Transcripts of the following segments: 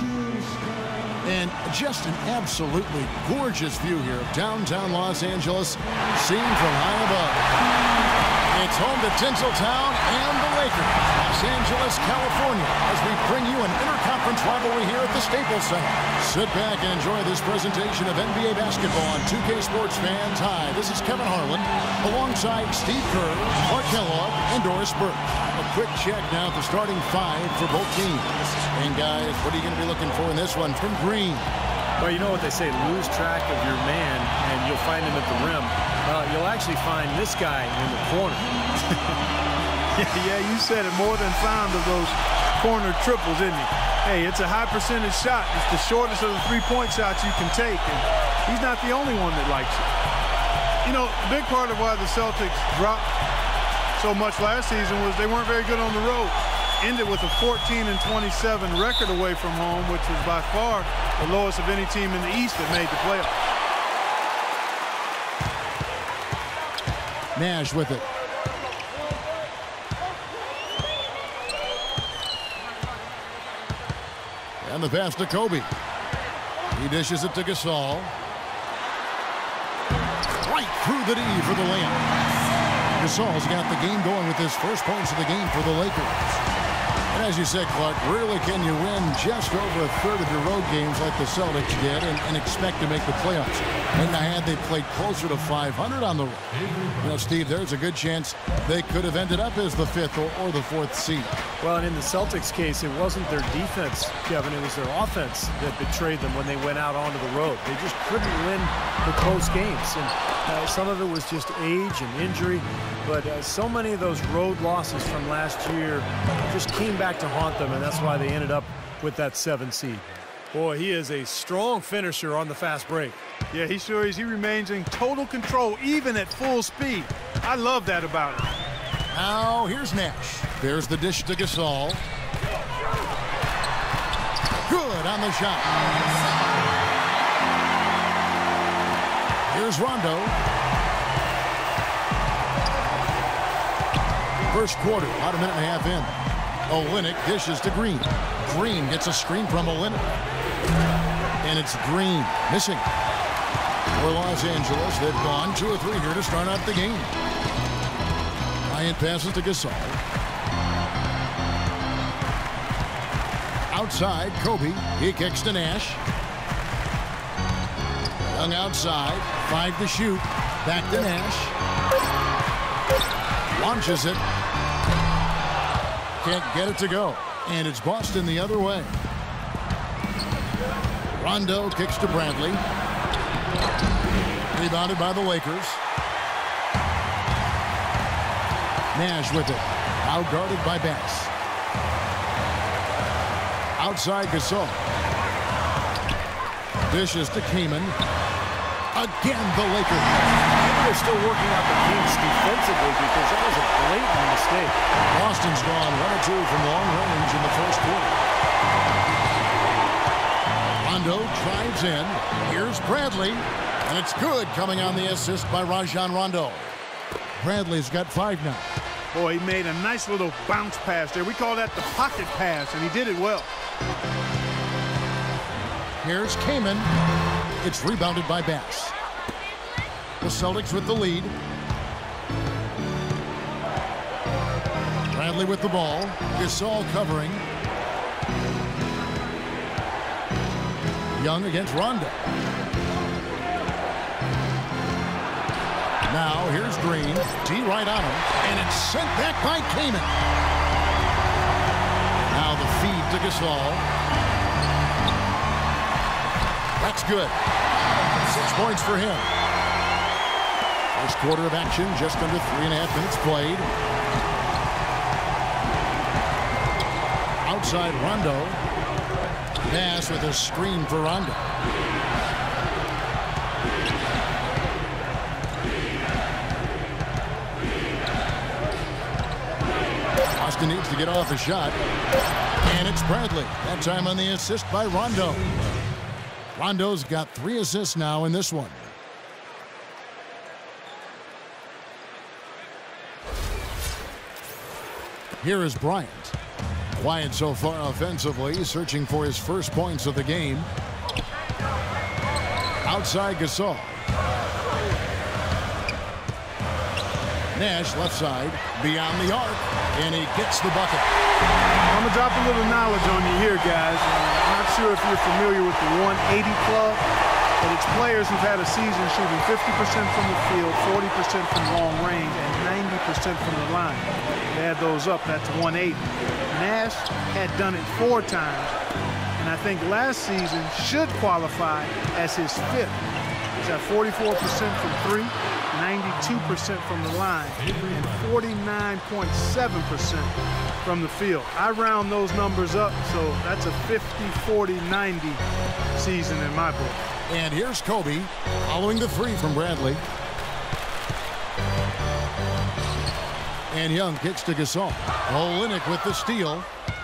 And just an absolutely gorgeous view here of downtown Los Angeles, seen from high above. It's home to Tinseltown and the Lakers, Los Angeles, California, as we bring you an interconference rivalry here at the Staples Center. Sit back and enjoy this presentation of NBA basketball on 2K Sports fans. Hi, this is Kevin Harlan, alongside Steve Kerr, Mark Kellogg, and Doris Burke. A quick check now at the starting five for both teams. And guys, what are you going to be looking for in this one from Green? Well, you know what they say, lose track of your man, and you'll find him at the rim. You'll actually find this guy in the corner. Yeah, you said it, more than found of those corner triples, isn't he? Hey, it's a high percentage shot. It's the shortest of the three-point shots you can take, and he's not the only one that likes it. You know, a big part of why the Celtics dropped so much last season was they weren't very good on the road. Ended with a 14-27 record away from home, which was by far the lowest of any team in the East that made the playoffs. Nash with it. And the pass to Kobe. He dishes it to Gasol. Right through the D for the layup. Gasol's got the game going with his first points of the game for the Lakers. And as you said, Clark, rarely can you win just over a third of your road games like the Celtics did and expect to make the playoffs. And had they played closer to 500 on the road, you know, Steve, there's a good chance they could have ended up as the fifth or the fourth seed. Well, and in the Celtics case, it wasn't their defense, Kevin. It was their offense that betrayed them when they went out onto the road. They just couldn't win the close games. And some of it was just age and injury. But so many of those road losses from last year just came back to haunt them, and that's why they ended up with that 7 seed. Boy, he is a strong finisher on the fast break. Yeah, he sure is. He remains in total control, even at full speed. I love that about him. Now, here's Nash. There's the dish to Gasol. Good on the shot. Here's Rondo. First quarter, about a minute and a half in. Olynyk dishes to Green. Green gets a screen from Olynyk. And it's Green missing. For Los Angeles, they've gone 2 or 3 here to start out the game. Bryant passes to Gasol. Outside, Kobe. He kicks to Nash. Young outside. 5 to shoot. Back to Nash. Launches it. Can't get it to go. And it's Boston the other way. Rondo kicks to Bradley. Rebounded by the Lakers. Nash with it. Out guarded by Bass. Outside Gasol. Dishes to Kaman. Again, the Lakers. They're still working out the kinks defensively because that was a blatant mistake. Boston's gone 1 or 2 from long range in the first quarter. Rondo drives in. Here's Bradley. And it's good, coming on the assist by Rajon Rondo. Bradley's got 5 now. Boy, he made a nice little bounce pass there. We call that the pocket pass, and he did it well. Here's Kaman. It's rebounded by Bass. The Celtics with the lead. Bradley with the ball. Gasol covering. Young against Rondo. Now here's Green. D right on him. And it's sent back by Kaman. Now the feed to Gasol. That's good. 6 points for him. First quarter of action, just under 3.5 minutes played. Outside Rondo. Pass with a screen for Rondo. Boston needs to get off a shot. And it's Bradley. That time on the assist by Rondo. Rondo's got 3 assists now in this one. Here is Bryant. Quiet so far offensively, searching for his first points of the game. Outside Gasol. Nash left side, beyond the arc, and he gets the bucket. I'm going to drop a little knowledge on you here, guys. I'm not sure if you're familiar with the 180 club, but it's players who've had a season shooting 50% from the field, 40% from long range, and 90% from the line. They add those up, that's 180. Nash had done it 4 times, and I think last season should qualify as his 5th. He's at 44% from 3, 92% from the line, and 49.7% from the field. I round those numbers up, so that's a 50-40-90 season in my book. And here's Kobe following the 3 from Bradley. And Young kicks to Gasol. Olynyk with the steal.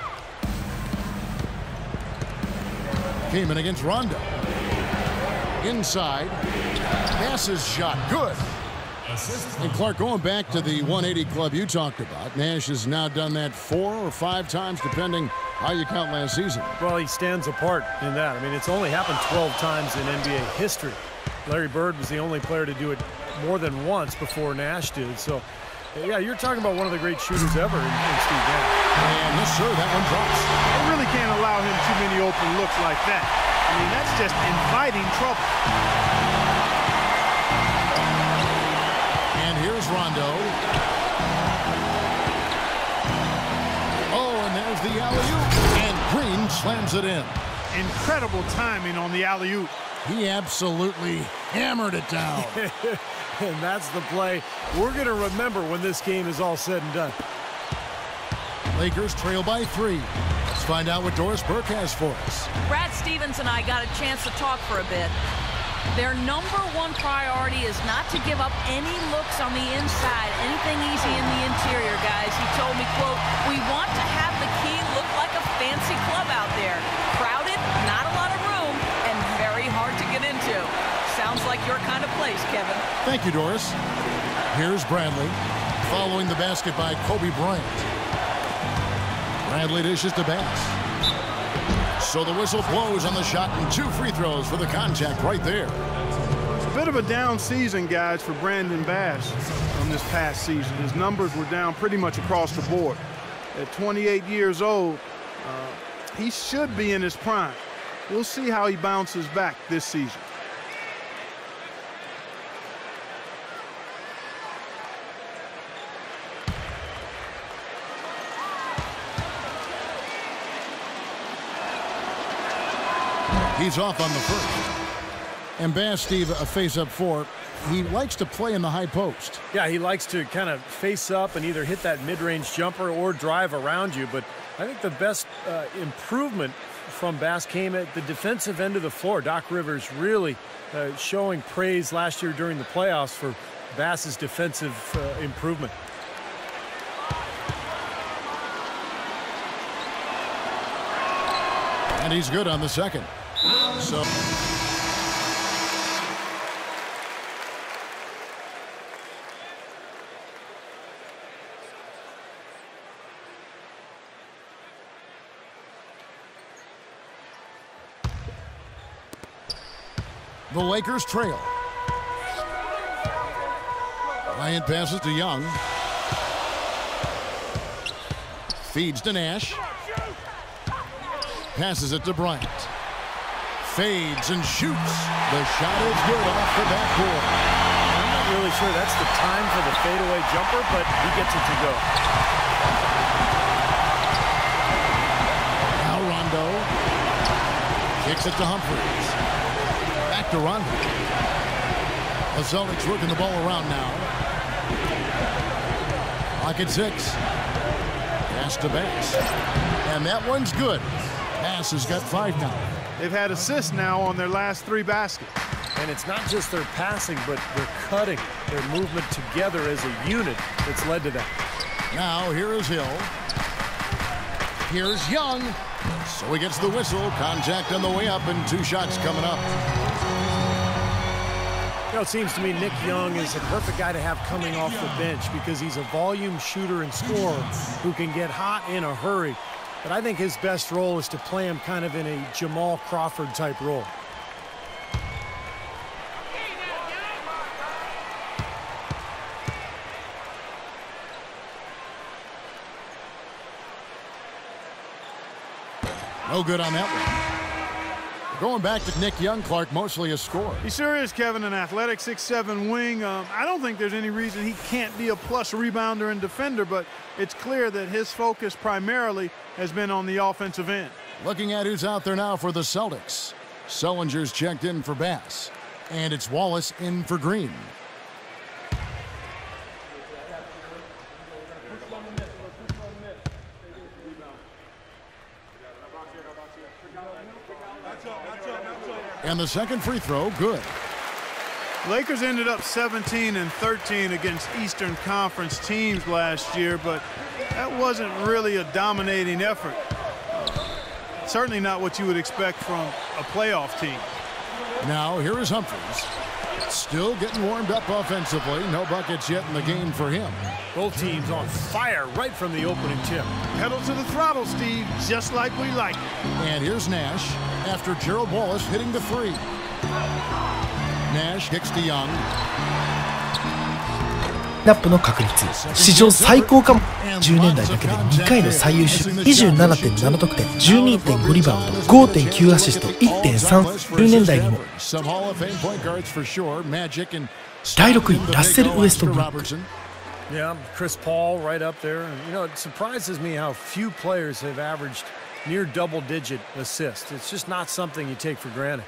Came in against Rondo. Inside. Passes shot. Good. And Clark, going back to the 180 club you talked about, Nash has now done that 4 or 5 times, depending how you count last season. Well, he stands apart in that. I mean, it's only happened 12 times in NBA history. Larry Bird was the only player to do it more than once before Nash did. So, yeah, you're talking about one of the great shooters ever in Steve Nash. And yes, sir, that one drops. They really can't allow him too many open looks like that. I mean, that's just inviting trouble. And here's Rondo. Oh, and there's the alley-oop. And Green slams it in. Incredible timing on the alley-oop. He absolutely hammered it down. And that's the play we're going to remember when this game is all said and done. Lakers trail by 3. Let's find out what Doris Burke has for us. Brad Stevens and I got a chance to talk for a bit. Their number 1 priority is not to give up any looks on the inside, anything easy in the interior, guys. He told me, quote, "We want to have the key look like a fancy club out there. Crowded, not a lot of room, and very hard to get into." Sounds like your kind of place, Kevin. Thank you, Doris. Here's Bradley, following the basket by Kobe Bryant. Bradley dishes to Bass. So the whistle blows on the shot, and 2 free throws for the contact right there. It's a bit of a down season, guys, for Brandon Bass from this past season. His numbers were down pretty much across the board. At 28 years old, he should be in his prime. We'll see how he bounces back this season. He's off on the first. And Bass, Steve, a face-up 4. He likes to play in the high post. Yeah, he likes to kind of face up and either hit that mid-range jumper or drive around you. But I think the best improvement from Bass came at the defensive end of the floor. Doc Rivers really showing praise last year during the playoffs for Bass's defensive improvement. And he's good on the second. So the Lakers trail. Bryant passes to Young. Feeds to Nash. Passes it to Bryant. Fades and shoots. The shot is good off the backboard. I'm not really sure that's the time for the fadeaway jumper, but he gets it to go. Now Rondo kicks it to Humphries. Back to Rondo. The Celtics working the ball around now. Clock at 6. Pass to Bass. And that one's good. Bass has got 5 now. They've had assists now on their last 3 baskets. And it's not just their passing, but their cutting, their movement together as a unit that's led to that. Now here is Hill. Here's Young. So he gets the whistle. Contact on the way up, and 2 shots coming up. You know, it seems to me Nick Young is the perfect guy to have coming off the bench because he's a volume shooter and scorer who can get hot in a hurry. But I think his best role is to play him kind of in a Jamal Crawford type role. No good on that one. Going back to Nick Young, Clark, mostly a score. He sure is, Kevin, an athletic 6'7" wing. I don't think there's any reason he can't be a plus rebounder and defender, but it's clear that his focus primarily has been on the offensive end. Looking at who's out there now for the Celtics. Sullinger's checked in for Bass, and it's Wallace in for Green. And the second free throw, good. Lakers ended up 17-13 against Eastern Conference teams last year, but that wasn't really a dominating effort. Certainly not what you would expect from a playoff team. Now here is Humphries. Still getting warmed up offensively. No buckets yet in the game for him. Both teams on fire right from the opening tip. Pedal to the throttle, Steve, just like we like it. And here's Nash after Gerald Wallace hitting the three. Nash kicks to Young. ラップの確率史上最高かも。10年代だけで2回の最優秀 27.7 得点 12.5 リバウンド 5.9 アシスト 1.3 10年代にも。第6位ラッセル・ウエストブルック。 Yeah, Chris Paul right up there. And, you know, it surprises me how few players have averaged near double-digit assists. It's just not something you take for granted.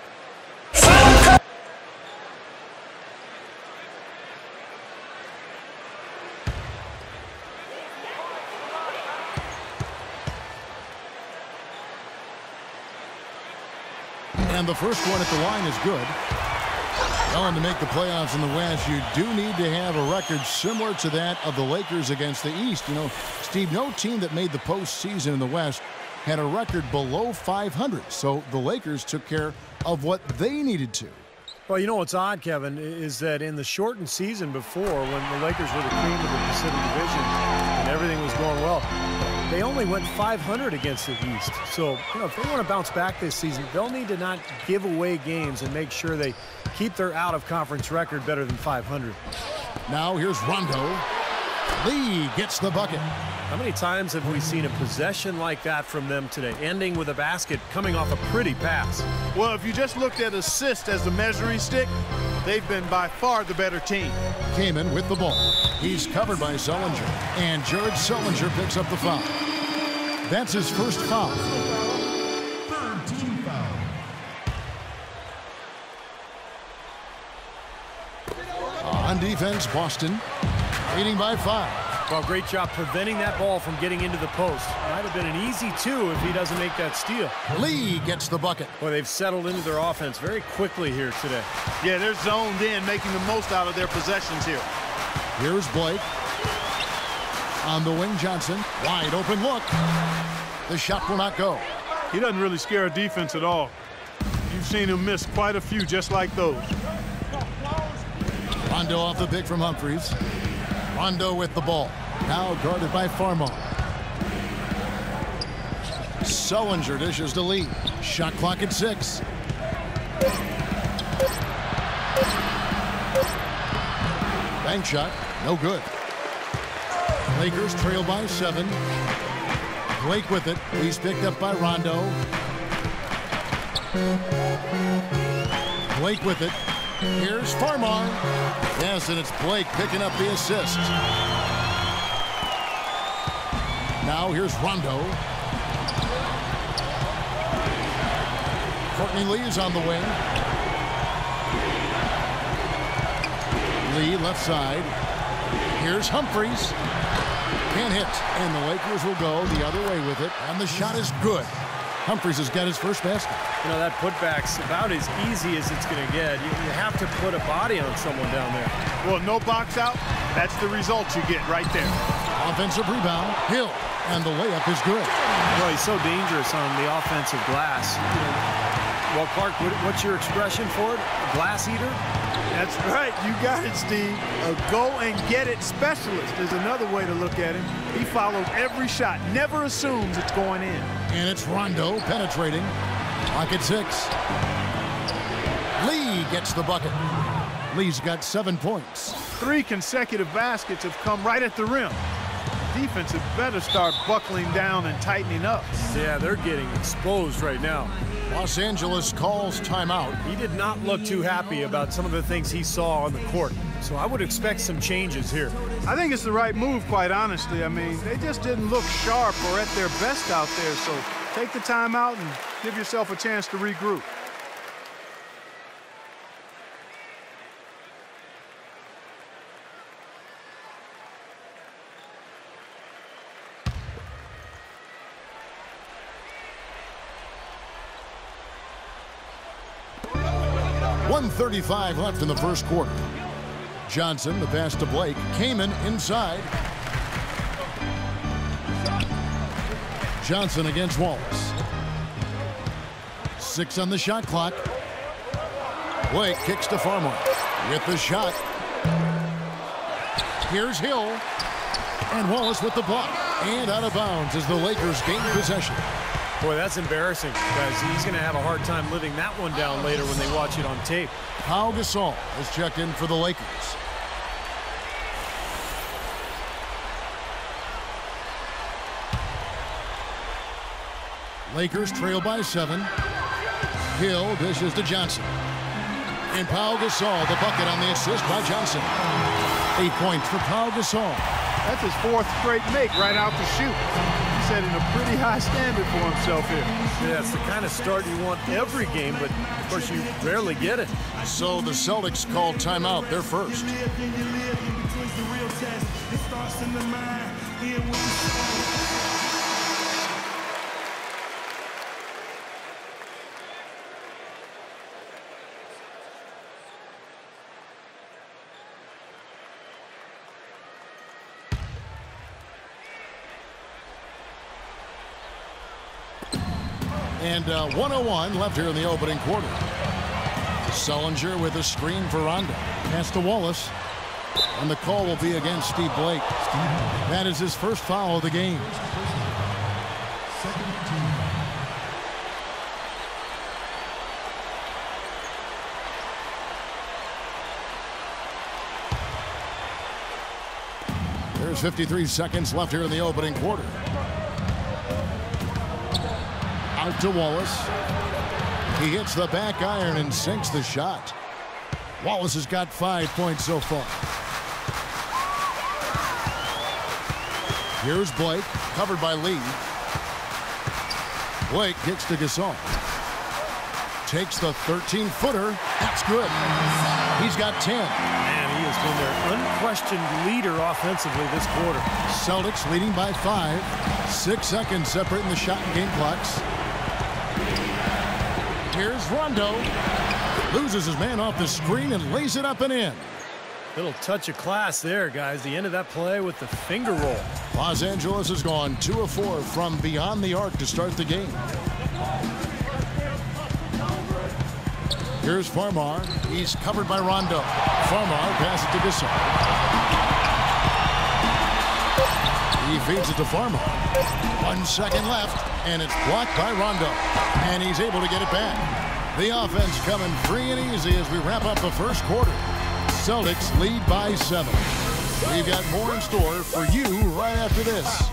And the first one at the line is good. Well, and to make the playoffs in the West, you do need to have a record similar to that of the Lakers against the East. You know, Steve, no team that made the postseason in the West had a record below 500. So the Lakers took care of what they needed to. Well, you know what's odd, Kevin, is that in the shortened season before, when the Lakers were the cream of the Pacific Division and everything was going well, they only went 500 against the East. So, you know, if they want to bounce back this season, they'll need to not give away games and make sure they keep their out-of-conference record better than 500. Now here's Rondo. Lee gets the bucket. How many times have we seen a possession like that from them today, ending with a basket coming off a pretty pass? Well, if you just looked at assist as the measuring stick, they've been by far the better team. Kaman with the ball. He's covered by Sullinger, and Jared Sullinger picks up the foul. That's his first foul. Third team foul. On defense, Boston leading by 5. Well, great job preventing that ball from getting into the post. Might have been an easy 2 if he doesn't make that steal. Lee gets the bucket. Boy, they've settled into their offense very quickly here today. Yeah, they're zoned in, making the most out of their possessions here. Here's Blake. On the wing, Johnson. Wide open look. The shot will not go. He doesn't really scare a defense at all. You've seen him miss quite a few just like those. Rondo off the pick from Humphries. Rondo with the ball. Now guarded by Farmar. Sullinger dishes to Lee. Shot clock at 6. Bank shot, no good. Lakers trail by 7. Blake with it. He's picked up by Rondo. Blake with it. Here's Farmar. Yes, and it's Blake picking up the assist. Now here's Rondo. Courtney Lee is on the wing. Lee left side. Here's Humphries. Can't hit. And the Lakers will go the other way with it. And the shot is good. Humphries has got his first basket. You know, that putback's about as easy as it's going to get. You have to put a body on someone down there. Well, no box out. That's the result you get right there. Offensive rebound. Hill. And the layup is good. Well, he's so dangerous on the offensive glass. You know, Well, Clark, what's your expression for it? A glass eater? That's right. You got it, Steve. A go-and-get-it specialist is another way to look at him. He followed every shot, never assumes it's going in. And it's Rondo penetrating. Clock at 6. Lee gets the bucket. Lee's got 7 points. 3 consecutive baskets have come right at the rim. Defense had better start buckling down and tightening up. Yeah, they're getting exposed right now. Los Angeles calls timeout. He did not look too happy about some of the things he saw on the court. So I would expect some changes here. I think it's the right move, quite honestly. I mean, they just didn't look sharp or at their best out there. So take the timeout and give yourself a chance to regroup. .135 left in the first quarter. Johnson, the pass to Blake. Kaman inside. Johnson against Wallace. 6 on the shot clock. Blake kicks to Farmer with the shot. Here's Hill. And Wallace with the block. And out of bounds as the Lakers gain possession. Boy, that's embarrassing, guys. He's going to have a hard time living that one down later when they watch it on tape. Pau Gasol has checked in for the Lakers. Lakers trail by 7. Hill dishes to Johnson. And Pau Gasol, the bucket on the assist by Johnson. 8 points for Pau Gasol. That's his 4th straight make right out the chute. He's setting a pretty high standard for himself here. Yeah, it's the kind of start you want every game, but of course you rarely get it. So the Celtics call timeout. They're first. And 1:01 left here in the opening quarter. Sullinger with a screen for Rondo. Pass to Wallace. And the call will be against Steve Blake. That is his first foul of the game. There's 53 seconds left here in the opening quarter. Out to Wallace. He hits the back iron and sinks the shot. Wallace has got 5 points so far. Here's Blake, covered by Lee. Blake kicks to Gasol. Takes the 13-footer. That's good. He's got 10. Man, he has been their unquestioned leader offensively this quarter. Celtics leading by 5. 6 seconds separating the shot and game clocks. Here's Rondo. Loses his man off the screen and lays it up and in. Little touch of class there, guys. The end of that play with the finger roll. Los Angeles has gone 2 of 4 from beyond the arc to start the game. Here's Farmar. He's covered by Rondo. Farmar passes it to Gasol. He feeds it to Farmar. 1 second left, and it's blocked by Rondo. And he's able to get it back. The offense coming free and easy as we wrap up the first quarter. Celtics lead by 7. We've got more in store for you right after this.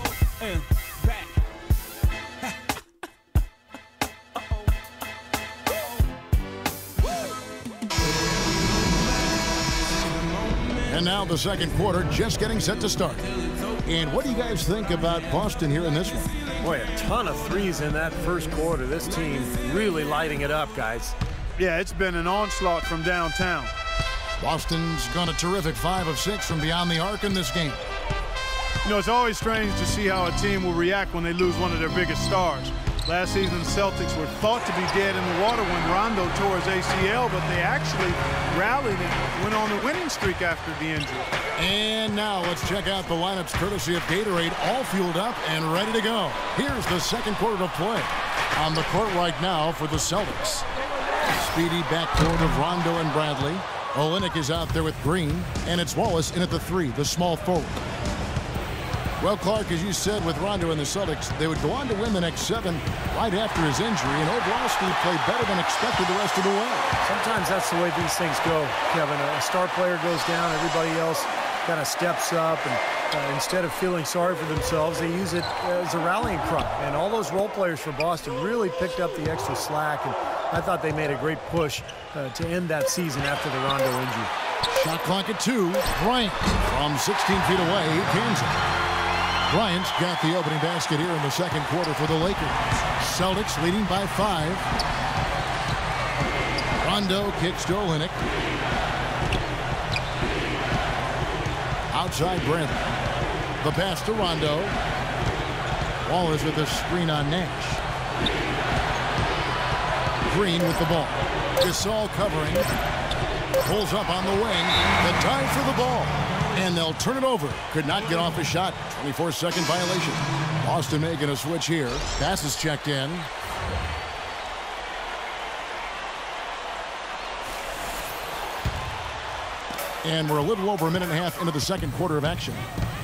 And now the second quarter just getting set to start. And what do you guys think about Boston here in this one? Boy, a ton of threes in that first quarter. This team really lighting it up, guys. Yeah, it's been an onslaught from downtown. Boston's gone a terrific 5 of 6 from beyond the arc in this game. You know, it's always strange to see how a team will react when they lose one of their biggest stars. Last season, the Celtics were thought to be dead in the water when Rondo tore his ACL, but they actually rallied and went on a winning streak after the injury. And now let's check out the lineups courtesy of Gatorade, all fueled up and ready to go. Here's the second quarter of play. On the court right now for the Celtics. speedy backcourt of Rondo and Bradley. Olynyk is out there with Green, and it's Wallace in at the 3, the small forward. Well, Clark, as you said, with Rondo and the Celtics, they would go on to win the next 7 right after his injury, and overall Steve played better than expected the rest of the way. Sometimes that's the way these things go, Kevin. A star player goes down, everybody else kind of steps up, and instead of feeling sorry for themselves, they use it as a rallying cry. And all those role players for Boston really picked up the extra slack, and I thought they made a great push to end that season after the Rondo injury. Shot clock at 2. Bryant from 16 feet away, he cans it. Bryant's got the opening basket here in the second quarter for the Lakers. Celtics leading by 5. Rondo kicks to Olynyk. Outside Bradley. The pass to Rondo. Wallace with a screen on Nash. Green with the ball. Gasol covering. Pulls up on the wing. The dive for the ball. And they'll turn it over. Could not get off a shot. 24-second violation. Boston making a switch here. Pass is checked in. And we're a little over a minute and a half into the second quarter of action.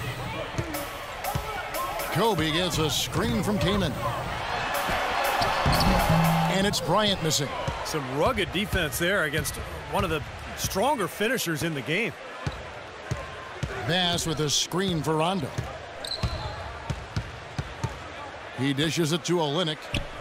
Kobe gets a screen from Kaman. And it's Bryant missing. Some rugged defense there against one of the stronger finishers in the game. Bass with a screen for Rondo. He dishes it to Olynyk.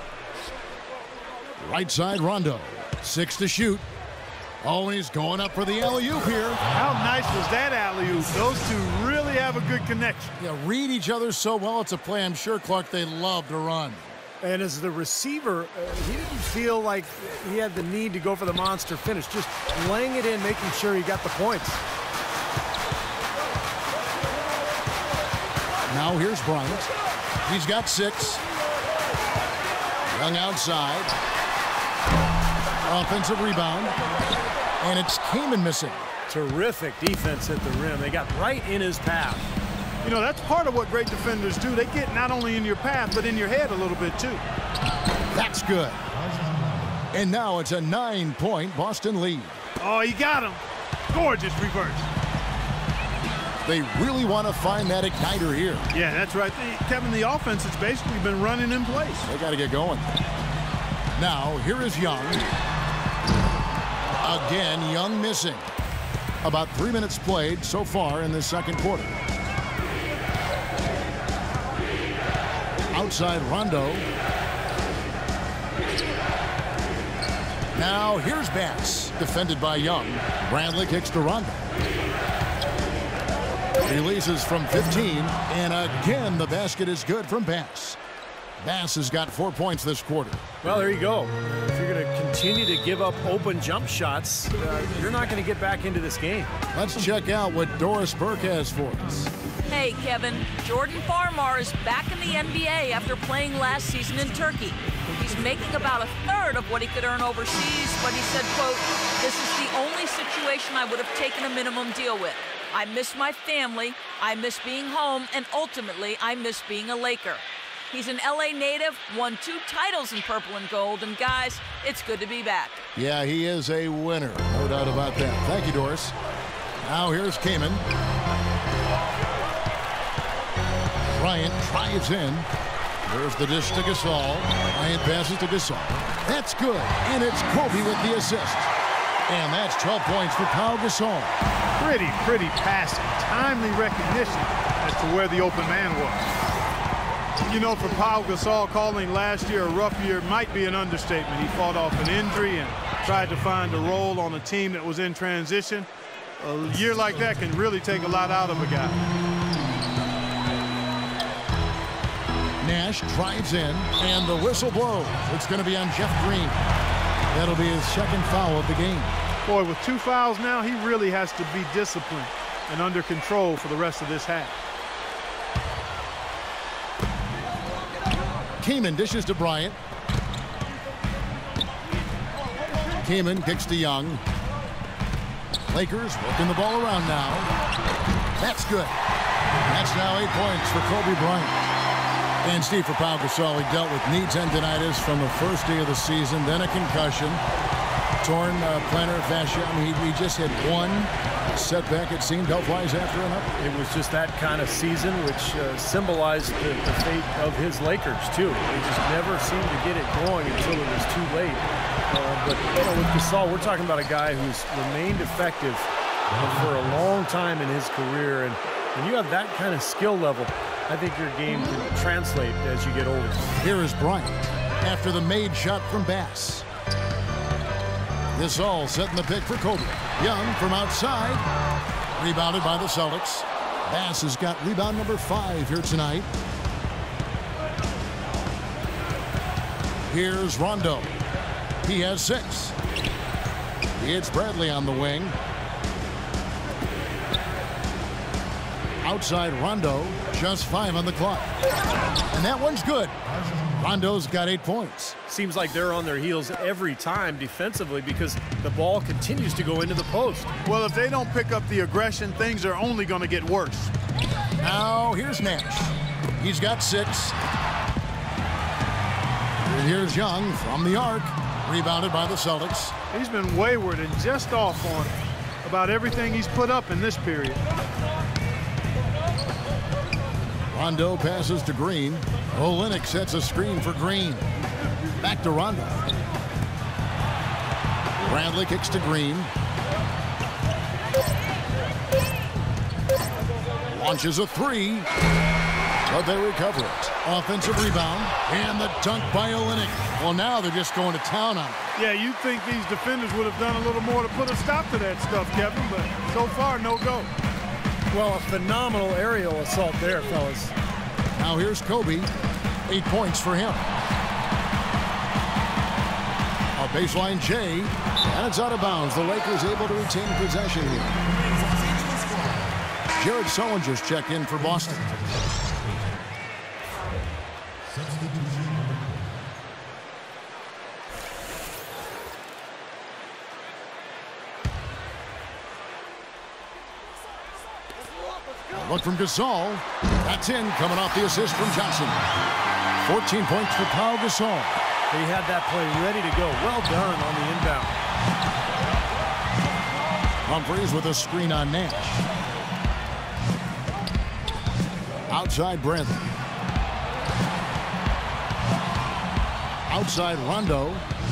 Right side Rondo. 6 to shoot. Oh, he's going up for the alley-oop here. How nice was that alley-oop? Those two really have a good connection. Yeah, read each other so well. It's a play I'm sure, Clark, they love to run. And as the receiver, he didn't feel like he had the need to go for the monster finish. Just laying it in, making sure he got the points. Now here's Bryant. He's got 6. Young outside. Offensive rebound. And it's Kaman missing. Terrific defense at the rim. They got right in his path. You know, that's part of what great defenders do. They get not only in your path, but in your head a little bit, too. That's good. And now it's a 9-point Boston lead. Oh, he got him. Gorgeous reverse. They really want to find that igniter here. Yeah, that's right. Kevin, the offense has basically been running in place. They got to get going. Now, here is Young. Again, Young missing. About 3 minutes played so far in the second quarter. Outside Rondo. Now, here's Bass. Defended by Young. Bradley kicks to Rondo. Releases from 15, and again the basket is good from Bass. Bass has got 4 points this quarter. Well, there you go. If you're going to continue to give up open jump shots, you're not going to get back into this game. Let's check out what Doris Burke has for us. Hey, Kevin, Jordan Farmar is back in the NBA after playing last season in Turkey. He's making about a third of what he could earn overseas, but he said, quote, "This is the only situation I would have taken a minimum deal with. I miss my family, I miss being home, and ultimately, I miss being a Laker." He's an LA native, won 2 titles in purple and gold, and guys, it's good to be back. Yeah, he is a winner, no doubt about that. Thank you, Doris. Now here's Kaman. Bryant drives in. There's the dish to Gasol. Bryant passes to Gasol. That's good, and it's Kobe with the assist. And that's 12 points for Pau Gasol. Pretty passing. Timely recognition as to where the open man was. You know, for Pau Gasol, calling last year a rough year might be an understatement. He fought off an injury and tried to find a role on a team that was in transition. A year like that can really take a lot out of a guy. Nash drives in, and the whistle blows. It's going to be on Jeff Green. That'll be his second foul of the game. Boy, with 2 fouls now, he really has to be disciplined and under control for the rest of this half. Kaman dishes to Bryant. Kaman kicks to Young. Lakers working the ball around now. That's good. That's now 8 points for Kobe Bryant. And Steve, for Pau Gasol, he dealt with knee tendonitis from the first day of the season, then a concussion. torn plantar fascia. I mean, he just had one setback, it seemed, health-wise after another. It was just that kind of season, which symbolized the fate of his Lakers, too. They just never seemed to get it going until it was too late. But with Gasol, we're talking about a guy who's remained effective for a long time in his career. And when you have that kind of skill level, I think your game can translate as you get older. Here is Bryant after the made shot from Bass. Gasol setting the pick for Kobe. Young from outside. Rebounded by the Celtics. Bass has got rebound number 5 here tonight. Here's Rondo. He has 6. It's Bradley on the wing. Outside Rondo, just 5 on the clock. And that one's good. Rondo's got 8 points. Seems like they're on their heels every time defensively because the ball continues to go into the post. Well, if they don't pick up the aggression, things are only going to get worse. Now here's Nash. He's got 6. And here's Young from the arc. Rebounded by the Celtics. He's been wayward and just off on about everything he's put up in this period. Rondo passes to Green. Olynyk sets a screen for Green. Back to Rondo. Bradley kicks to Green. Launches a 3. But they recover it. Offensive rebound. And the dunk by Olynyk. Well, now they're just going to town on it. Yeah, you'd think these defenders would have done a little more to put a stop to that stuff, Kevin, but so far, no go. Well, a phenomenal aerial assault there, fellas. Now here's Kobe. 8 points for him. A baseline J, and it's out of bounds. The Lakers able to retain possession here. Jared Sullinger's checked in for Boston. Look from Gasol. That's in, coming off the assist from Johnson. 14 points for Pau Gasol. He had that play ready to go. Well done on the inbound. Humphries with a screen on Nash. Outside Bradley. Outside Rondo.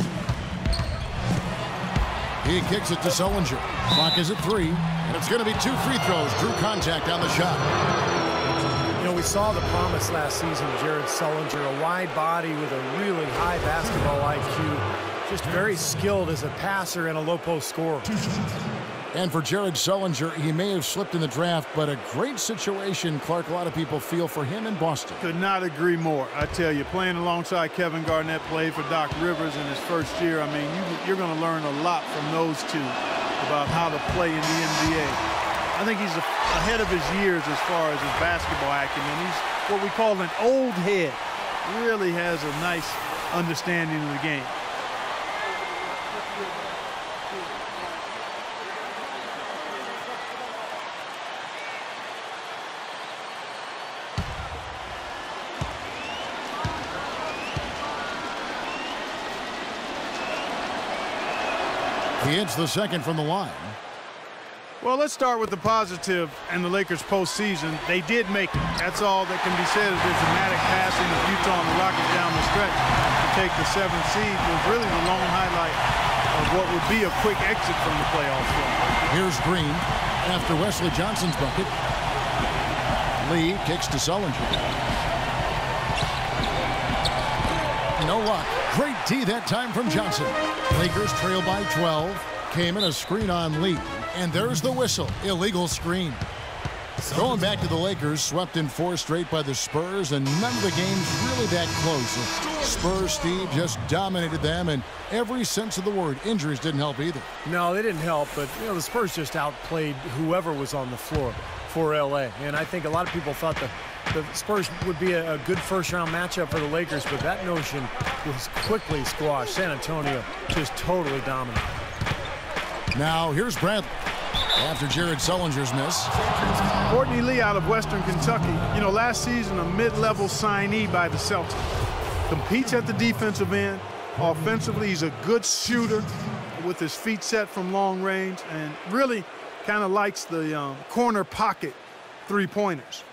He kicks it to Sullinger. Clock is at 3. And it's going to be 2 free throws. Drew contact on the shot. You know, we saw the promise last season, Jared Sullinger, a wide body with a really high basketball IQ. Just very skilled as a passer and a low-post scorer. And for Jared Sullinger, he may have slipped in the draft, but a great situation, Clark, a lot of people feel for him in Boston. Could not agree more. I tell you, playing alongside Kevin Garnett, played for Doc Rivers in his first year. I mean, you're going to learn a lot from those two about how to play in the NBA. I think he's ahead of his years as far as his basketball acumen. He's what we call an old head. Really has a nice understanding of the game. He hits the second from the line. Well, let's start with the positive and the Lakers postseason. They did make it. That's all that can be said. Is their dramatic passing of Utah and the Rockets down the stretch to take the 7th seed was really the lone highlight of what would be a quick exit from the playoffs. Here's Green after Wesley Johnson's bucket. Lee kicks to Sullinger. No luck. Great D that time from Johnson. Lakers trail by 12. Came in a screen on Lee. And there's the whistle. Illegal screen. Going back to the Lakers, swept in 4 straight by the Spurs, and none of the games really that close. Spurs, Steve, just dominated them, and every sense of the word. Injuries didn't help either. No, they didn't help, but you know, the Spurs just outplayed whoever was on the floor for LA. And I think a lot of people thought the Spurs would be a good first-round matchup for the Lakers, but that notion was quickly squashed. San Antonio just totally dominant. Now here's Bradley after Jared Sullinger's miss. Courtney Lee out of Western Kentucky. You know, last season a mid-level signee by the Celtics. Competes at the defensive end. Offensively, he's a good shooter. with his feet set from long range and really kind of likes the corner pocket three-pointers.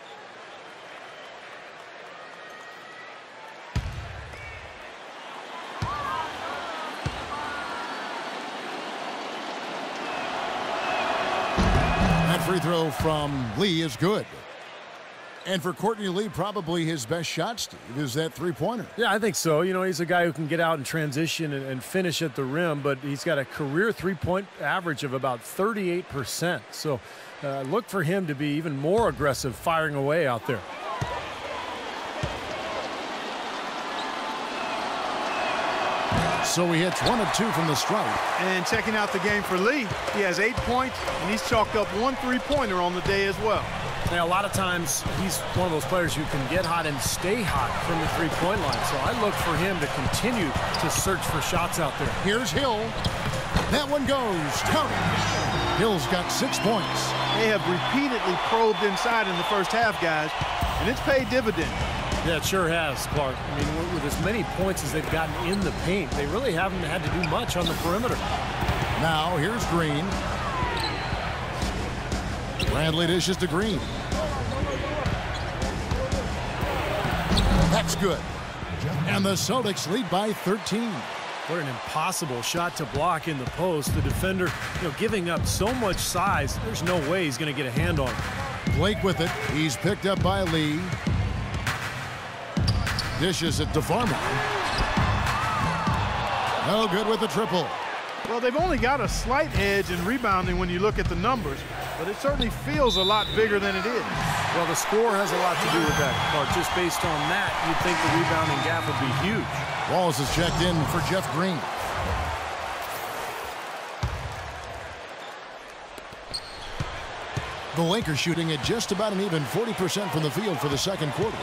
That free throw from Lee is good. And for Courtney Lee, probably his best shot, Steve, is that three-pointer. Yeah, I think so. You know, he's a guy who can get out and transition and finish at the rim, but he's got a career three-point average of about 38%. So look for him to be even more aggressive firing away out there. So he hits 1 of 2 from the stripe. And checking out the game for Lee, he has 8 points, and he's chalked up 1 three-pointer on the day as well. Now, a lot of times, he's one of those players who can get hot and stay hot from the three-point line. So I look for him to continue to search for shots out there. Here's Hill. That one goes. Count it. Hill's got 6 points. They have repeatedly probed inside in the first half, guys, and it's paid dividends. Yeah, it sure has, Clark. I mean, with as many points as they've gotten in the paint, they really haven't had to do much on the perimeter. Now, here's Green. Bradley dishes to Green. That's good. And the Celtics lead by 13. What an impossible shot to block in the post. The defender, giving up so much size, there's no way he's going to get a hand on it. Blake with it. He's picked up by Lee. Dishes it to Farmer. No good with the triple. Well, they've only got a slight edge in rebounding when you look at the numbers, but it certainly feels a lot bigger than it is. Well, the score has a lot to do with that, Clark. Just based on that, you'd think the rebounding gap would be huge. Walls is checked in for Jeff Green. The Lakers shooting at just about an even 40% from the field for the second quarter.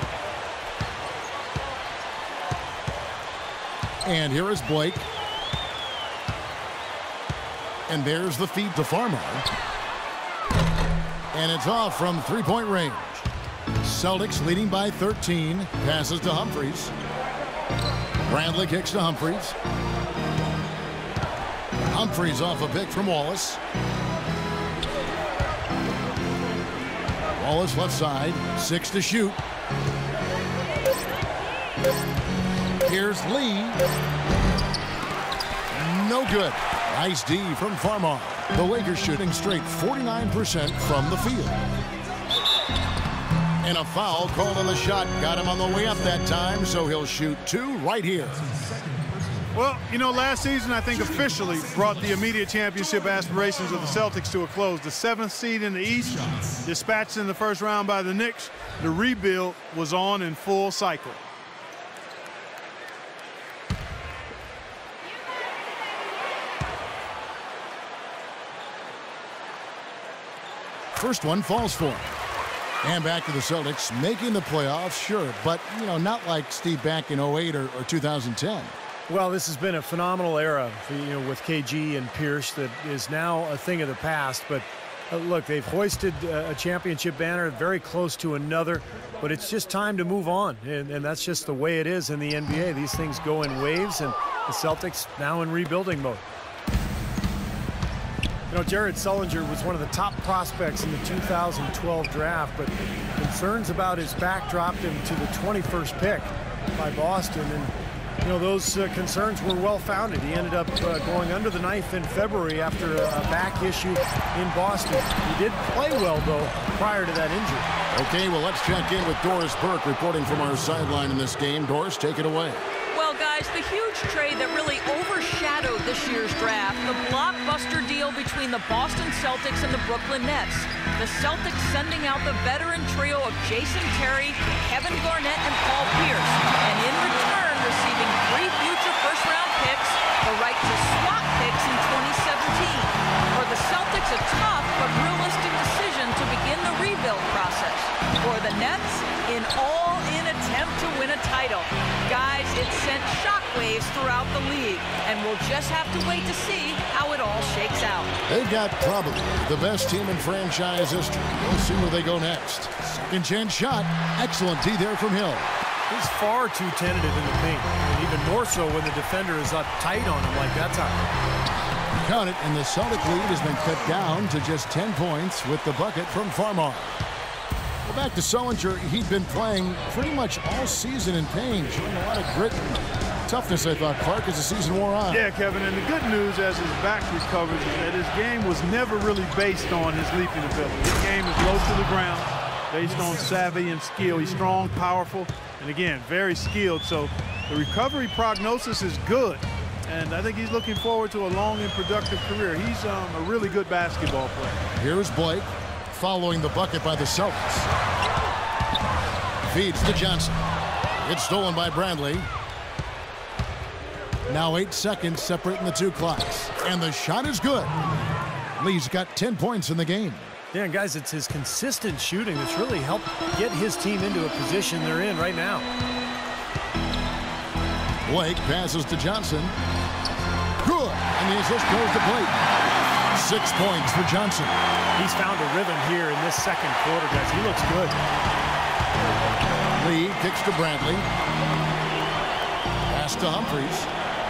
And here is Blake. And there's the feed to Farmer. And it's off from three-point range. Celtics leading by 13. Passes to Humphries. Bradley kicks to Humphries. Humphries off a pick from Wallace. Wallace left side. 6 to shoot. Here's Lee. No good. Nice D from Farmar. The Lakers shooting straight 49% from the field. And a foul called on the shot. Got him on the way up that time, so he'll shoot 2 right here. Well, last season I think officially brought the immediate championship aspirations of the Celtics to a close. The 7th seed in the East, dispatched in the first round by the Knicks. The rebuild was on in full cycle. First one falls for him. And back to the Celtics, making the playoffs, sure, but, not like Steve back in 08 or 2010. Well, this has been a phenomenal era, with KG and Pierce that is now a thing of the past. But look, they've hoisted a championship banner, very close to another, but it's just time to move on. And that's just the way it is in the NBA. These things go in waves, and the Celtics now in rebuilding mode. Jared Sullinger was one of the top prospects in the 2012 draft, but concerns about his back dropped him to the 21st pick by Boston. And, those concerns were well-founded. He ended up going under the knife in February after a back issue in Boston. He did play well, though, prior to that injury. Okay, well, let's check in with Doris Burke reporting from our sideline in this game. Doris, take it away. Well, guys, the huge trade that really overshadowed this year's draft, the blockbuster deal between the Boston Celtics and the Brooklyn Nets. The Celtics sending out the veteran trio of Jason Terry, Kevin Garnett, and Paul Pierce. And in return, receiving 3 future first-round picks, the right to swap picks in 2017. For the Celtics, a tough but realistic decision to begin the rebuild process. For the Nets, an all-in attempt to win a title. Guys, it sent shockwaves throughout the league, and we'll just have to wait to see how it all shakes out. They've got probably the best team in franchise history. We'll see where they go next. Second chance shot. Excellent D there from Hill. He's far too tentative in the paint, and even more so when the defender is up tight on him like that time. Count it, and the Celtic lead has been cut down to just 10 points with the bucket from Farmar. Well, back to Sullinger. He'd been playing pretty much all season in pain, showing a lot of grit and toughness, I thought, Clark, as the season wore on. Yeah, Kevin, and the good news as his back recovers is that his game was never really based on his leaping ability. His game is low to the ground, based on savvy and skill. He's strong, powerful, and again, very skilled. So the recovery prognosis is good. And I think he's looking forward to a long and productive career. He's a really good basketball player. Here's Blake following the bucket by the Celtics. Feeds to Johnson. It's stolen by Bradley. Now 8 seconds separating the two clocks. And the shot is good. Lee's got 10 points in the game. Yeah, and guys, it's his consistent shooting that's really helped get his team into a position they're in right now. Blake passes to Johnson. Good. And the assist goes to Blake. 6 points for Johnson. He's found a rhythm here in this second quarter, guys. He looks good. Lee kicks to Bradley. Pass to Humphries.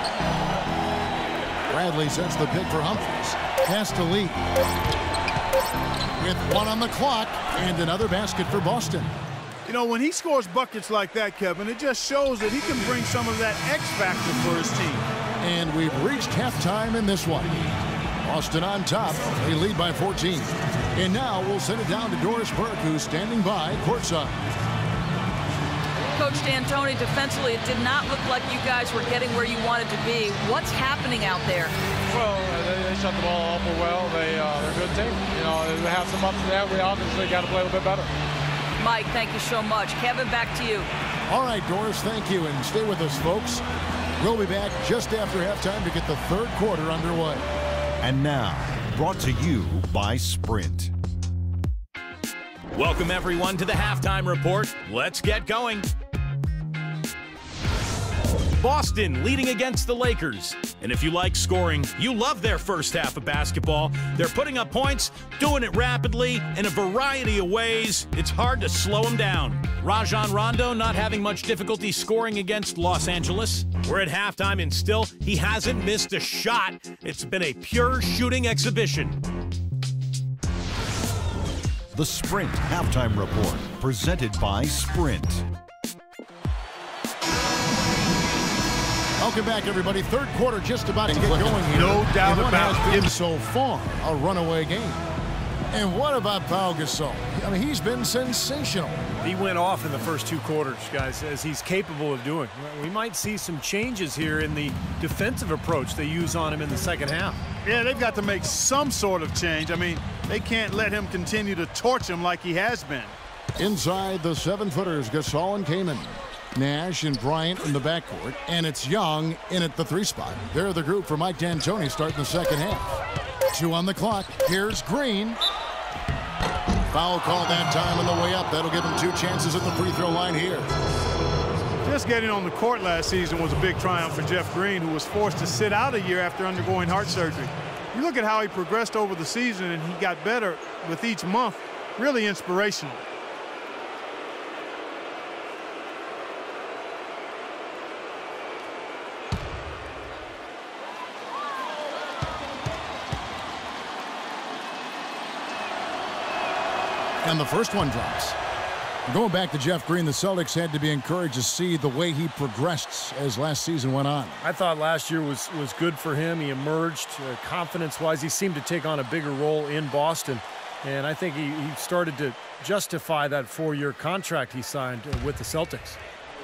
Bradley sets the pick for Humphries. Pass to Lee. With 1 on the clock and another basket for Boston. You know, when he scores buckets like that, Kevin, it just shows that he can bring some of that X factor for his team. And we've reached halftime in this one. Boston on top. They lead by 14. And now we'll send it down to Doris Burke, who's standing by courtside. Coach D'Antoni, defensively, it did not look like you guys were getting where you wanted to be. What's happening out there? Well, they shut the ball awful well. They're a good team. You know, they have some ups and downs. We obviously got to play a little bit better. Mike, thank you so much. Kevin, back to you. All right, Doris, thank you. And stay with us, folks. We'll be back just after halftime to get the third quarter underway. And now, brought to you by Sprint. Welcome, everyone, to the Halftime Report. Let's get going. Boston leading against the Lakers. And if you like scoring, you love their first half of basketball. They're putting up points, doing it rapidly, in a variety of ways. It's hard to slow them down. Rajon Rondo not having much difficulty scoring against Los Angeles. We're at halftime, and still, he hasn't missed a shot. It's been a pure shooting exhibition. The Sprint Halftime Report, presented by Sprint. Welcome back, everybody. Third quarter just about to get going here. No doubt about it. it. Been so far a runaway game. And what about Pau Gasol? I mean, he's been sensational. He went off in the first 2 quarters, guys, as he's capable of doing. We might see some changes here in the defensive approach they use on him in the second half. Yeah, they've got to make some sort of change. I mean, they can't let him continue to torch him like he has been. Inside the 7-footers, Gasol and Kaman. Nash and Bryant in the backcourt, and it's Young in at the 3 spot. They're the group for Mike D'Antoni starting the second half. 2 on the clock. Here's Green. Foul call that time on the way up. That'll give him 2 chances at the free throw line here. Just getting on the court last season was a big triumph for Jeff Green, who was forced to sit out a year after undergoing heart surgery. You look at how he progressed over the season, and he got better with each month. Really inspirational. And the first one drops. Going back to Jeff Green, the Celtics had to be encouraged to see the way he progressed as last season went on. I thought last year was good for him. He emerged confidence-wise. He seemed to take on a bigger role in Boston. And I think he started to justify that 4-year contract he signed with the Celtics.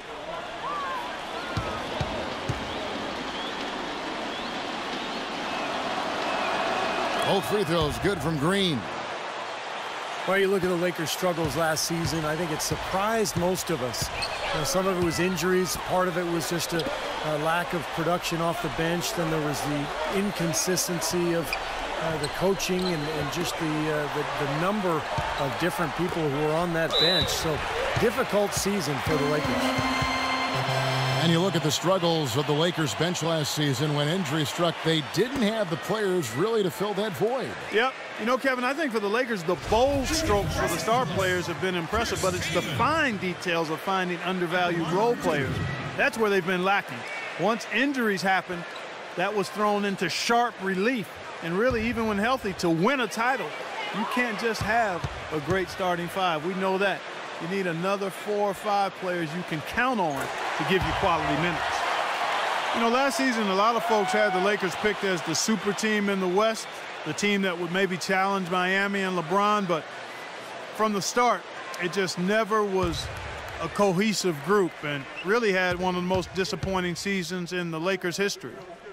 Both free throws good from Green. Well, you look at the Lakers' struggles last season, I think it surprised most of us. Some of it was injuries. Part of it was just a lack of production off the bench. Then there was the inconsistency of the coaching and just the number of different people who were on that bench. So, difficult season for the Lakers. And you look at the struggles of the Lakers bench last season. When injury struck, they didn't have the players really to fill that void. Yep. You know, Kevin, I think for the Lakers, the bold strokes for the star players have been impressive, but it's the fine details of finding undervalued role players. That's where they've been lacking. Once injuries happen, that was thrown into sharp relief. And really, even when healthy, to win a title, you can't just have a great starting five. We know that. You need another 4 or 5 players you can count on to give you quality minutes. You know, last season, a lot of folks had the Lakers picked as the super team in the West, the team that would maybe challenge Miami and LeBron, but from the start, it just never was a cohesive group and really had one of the most disappointing seasons in the Lakers' history.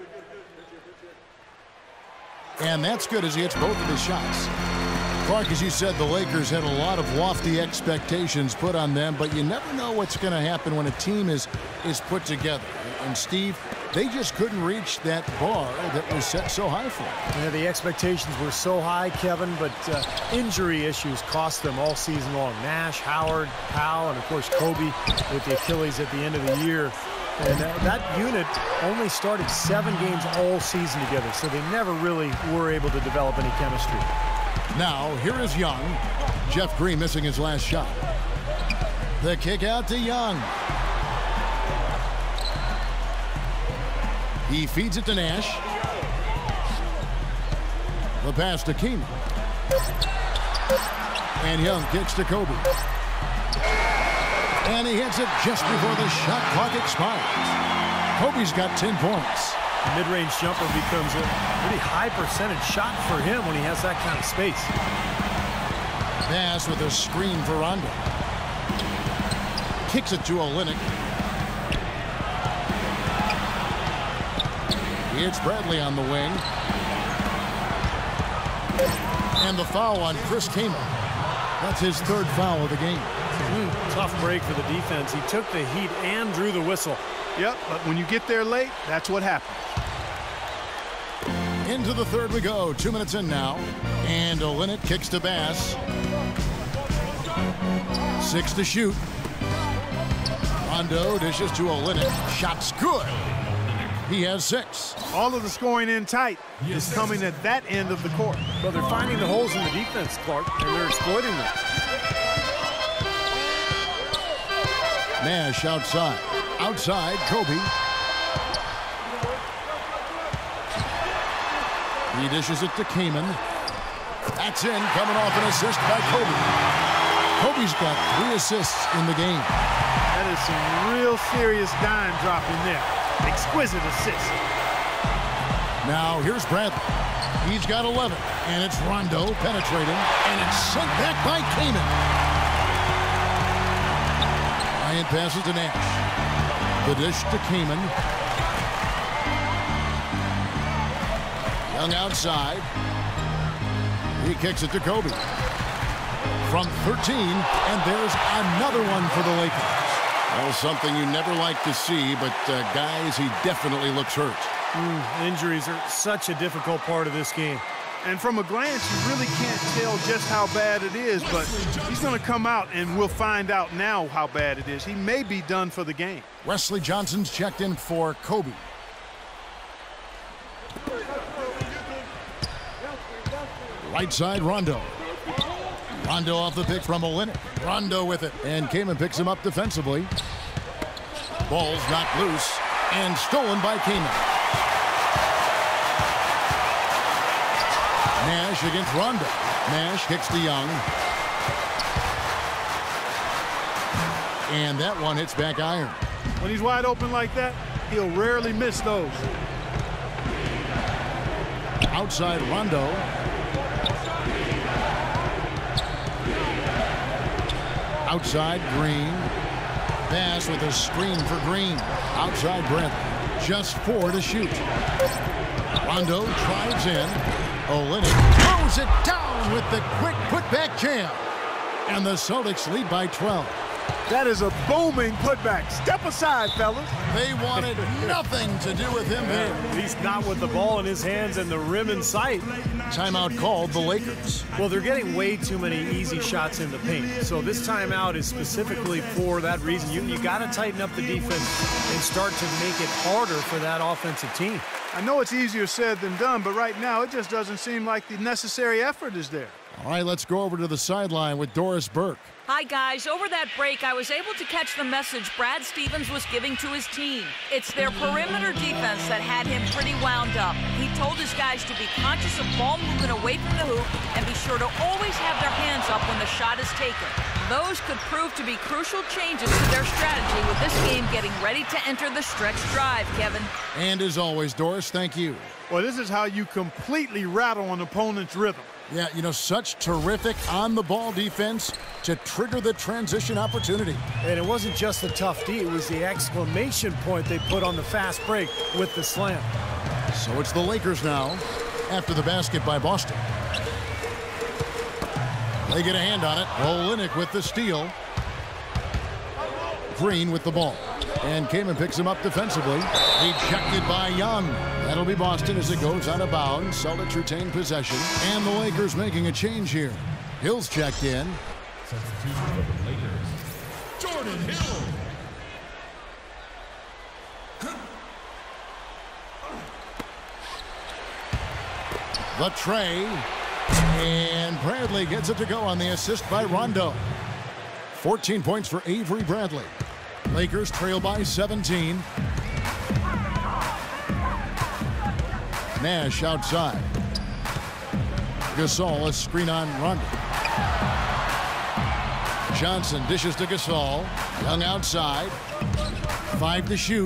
And that's good as he hits both of his shots. Clark, as you said, the Lakers had a lot of lofty expectations put on them, but you never know what's going to happen when a team is put together. And Steve, they just couldn't reach that bar that was set so high for them. Yeah, the expectations were so high, Kevin, but injury issues cost them all season long. Nash, Howard, Powell, and of course Kobe with the Achilles at the end of the year. And that unit only started 7 games all season together, so they never really were able to develop any chemistry. Now, here is Young. Jeff Green missing his last shot. The kick out to Young. He feeds it to Nash. The pass to Keenan. And Young kicks to Kobe. And he hits it just before the shot clock expires. Kobe's got 10 points. The mid-range jumper becomes a pretty high percentage shot for him when he has that kind of space. Pass with a screen for Rondo. Kicks it to Olynyk. It's Bradley on the wing. And the foul on Chris Kaman. That's his 3rd foul of the game. Tough break for the defense. He took the heat and drew the whistle. Yep, but when you get there late, that's what happens. Into the 3rd we go. 2 minutes in now. And Olynyk kicks to Bass. 6 to shoot. Rondo dishes to Olynyk. Shot's good. He has 6. All of the scoring in tight is coming at that end of the court. Well, they're finding the holes in the defense, Clark, and they're exploiting them. Nash outside. Outside, Kobe. He dishes it to Kaman. That's in, coming off an assist by Kobe. Kobe's got 3 assists in the game. That is some real serious dime dropping there. Exquisite assist. Now here's Bradley. He's got 11, and it's Rondo penetrating, and it's sent back by Kaman. Bryant passes to Nash. The dish to Kaman. Young outside. He kicks it to Kobe. From 13, and there's another one for the Lakers. Well, something you never like to see, but guys, he definitely looks hurt. Injuries are such a difficult part of this game. And from a glance, you really can't tell just how bad it is, but he's going to come out, and we'll find out now how bad it is. He may be done for the game. Wesley Johnson's checked in for Kobe. Right side, Rondo. Rondo off the pick from Olynyk. Rondo with it, and Kaman picks him up defensively. Ball's knocked loose and stolen by Kaman. Nash against Rondo. Nash kicks to Young. And that one hits back iron. When he's wide open like that, he'll rarely miss those. Outside Rondo. Outside Green. Pass with a screen for Green. Outside Brent. Just 4 to shoot. Rondo drives in. Olynyk throws it down with the quick putback jam. And the Celtics lead by 12. That is a booming putback. Step aside, fellas. They wanted nothing to do with him there. At least not with the ball in his hands and the rim in sight. Timeout called the Lakers. Well, they're getting way too many easy shots in the paint. So this timeout is specifically for that reason. You got to tighten up the defense and start to make it harder for that offensive team. I know it's easier said than done, but right now it just doesn't seem like the necessary effort is there. All right, let's go over to the sideline with Doris Burke. Hi, guys. Over that break, I was able to catch the message Brad Stevens was giving to his team. It's their perimeter defense that had him pretty wound up. He told his guys to be conscious of ball movement away from the hoop and be sure to always have their hands up when the shot is taken. Those could prove to be crucial changes to their strategy with this game getting ready to enter the stretch drive, Kevin. And as always, Doris, thank you. Well, this is how you completely rattle an opponent's rhythm. Yeah, you know, such terrific on-the-ball defense to trigger the transition opportunity. And it wasn't just the tough D, it was the exclamation point they put on the fast break with the slam. So it's the Lakers now after the basket by Boston. They get a hand on it. Olynyk with the steal. Green with the ball. And Kamen picks him up defensively. Ejected by Young. That'll be Boston as it goes out of bounds. Celtics retain possession. And the Lakers making a change here. Hill's checked in. Substitution for the Lakers, Jordan Hill. The tray. And Bradley gets it to go on the assist by Rondo. 14 points for Avery Bradley. Lakers trail by 17. Nash outside. Gasol, a screen on Rondo. Johnson dishes to Gasol. Young outside. 5 to shoot.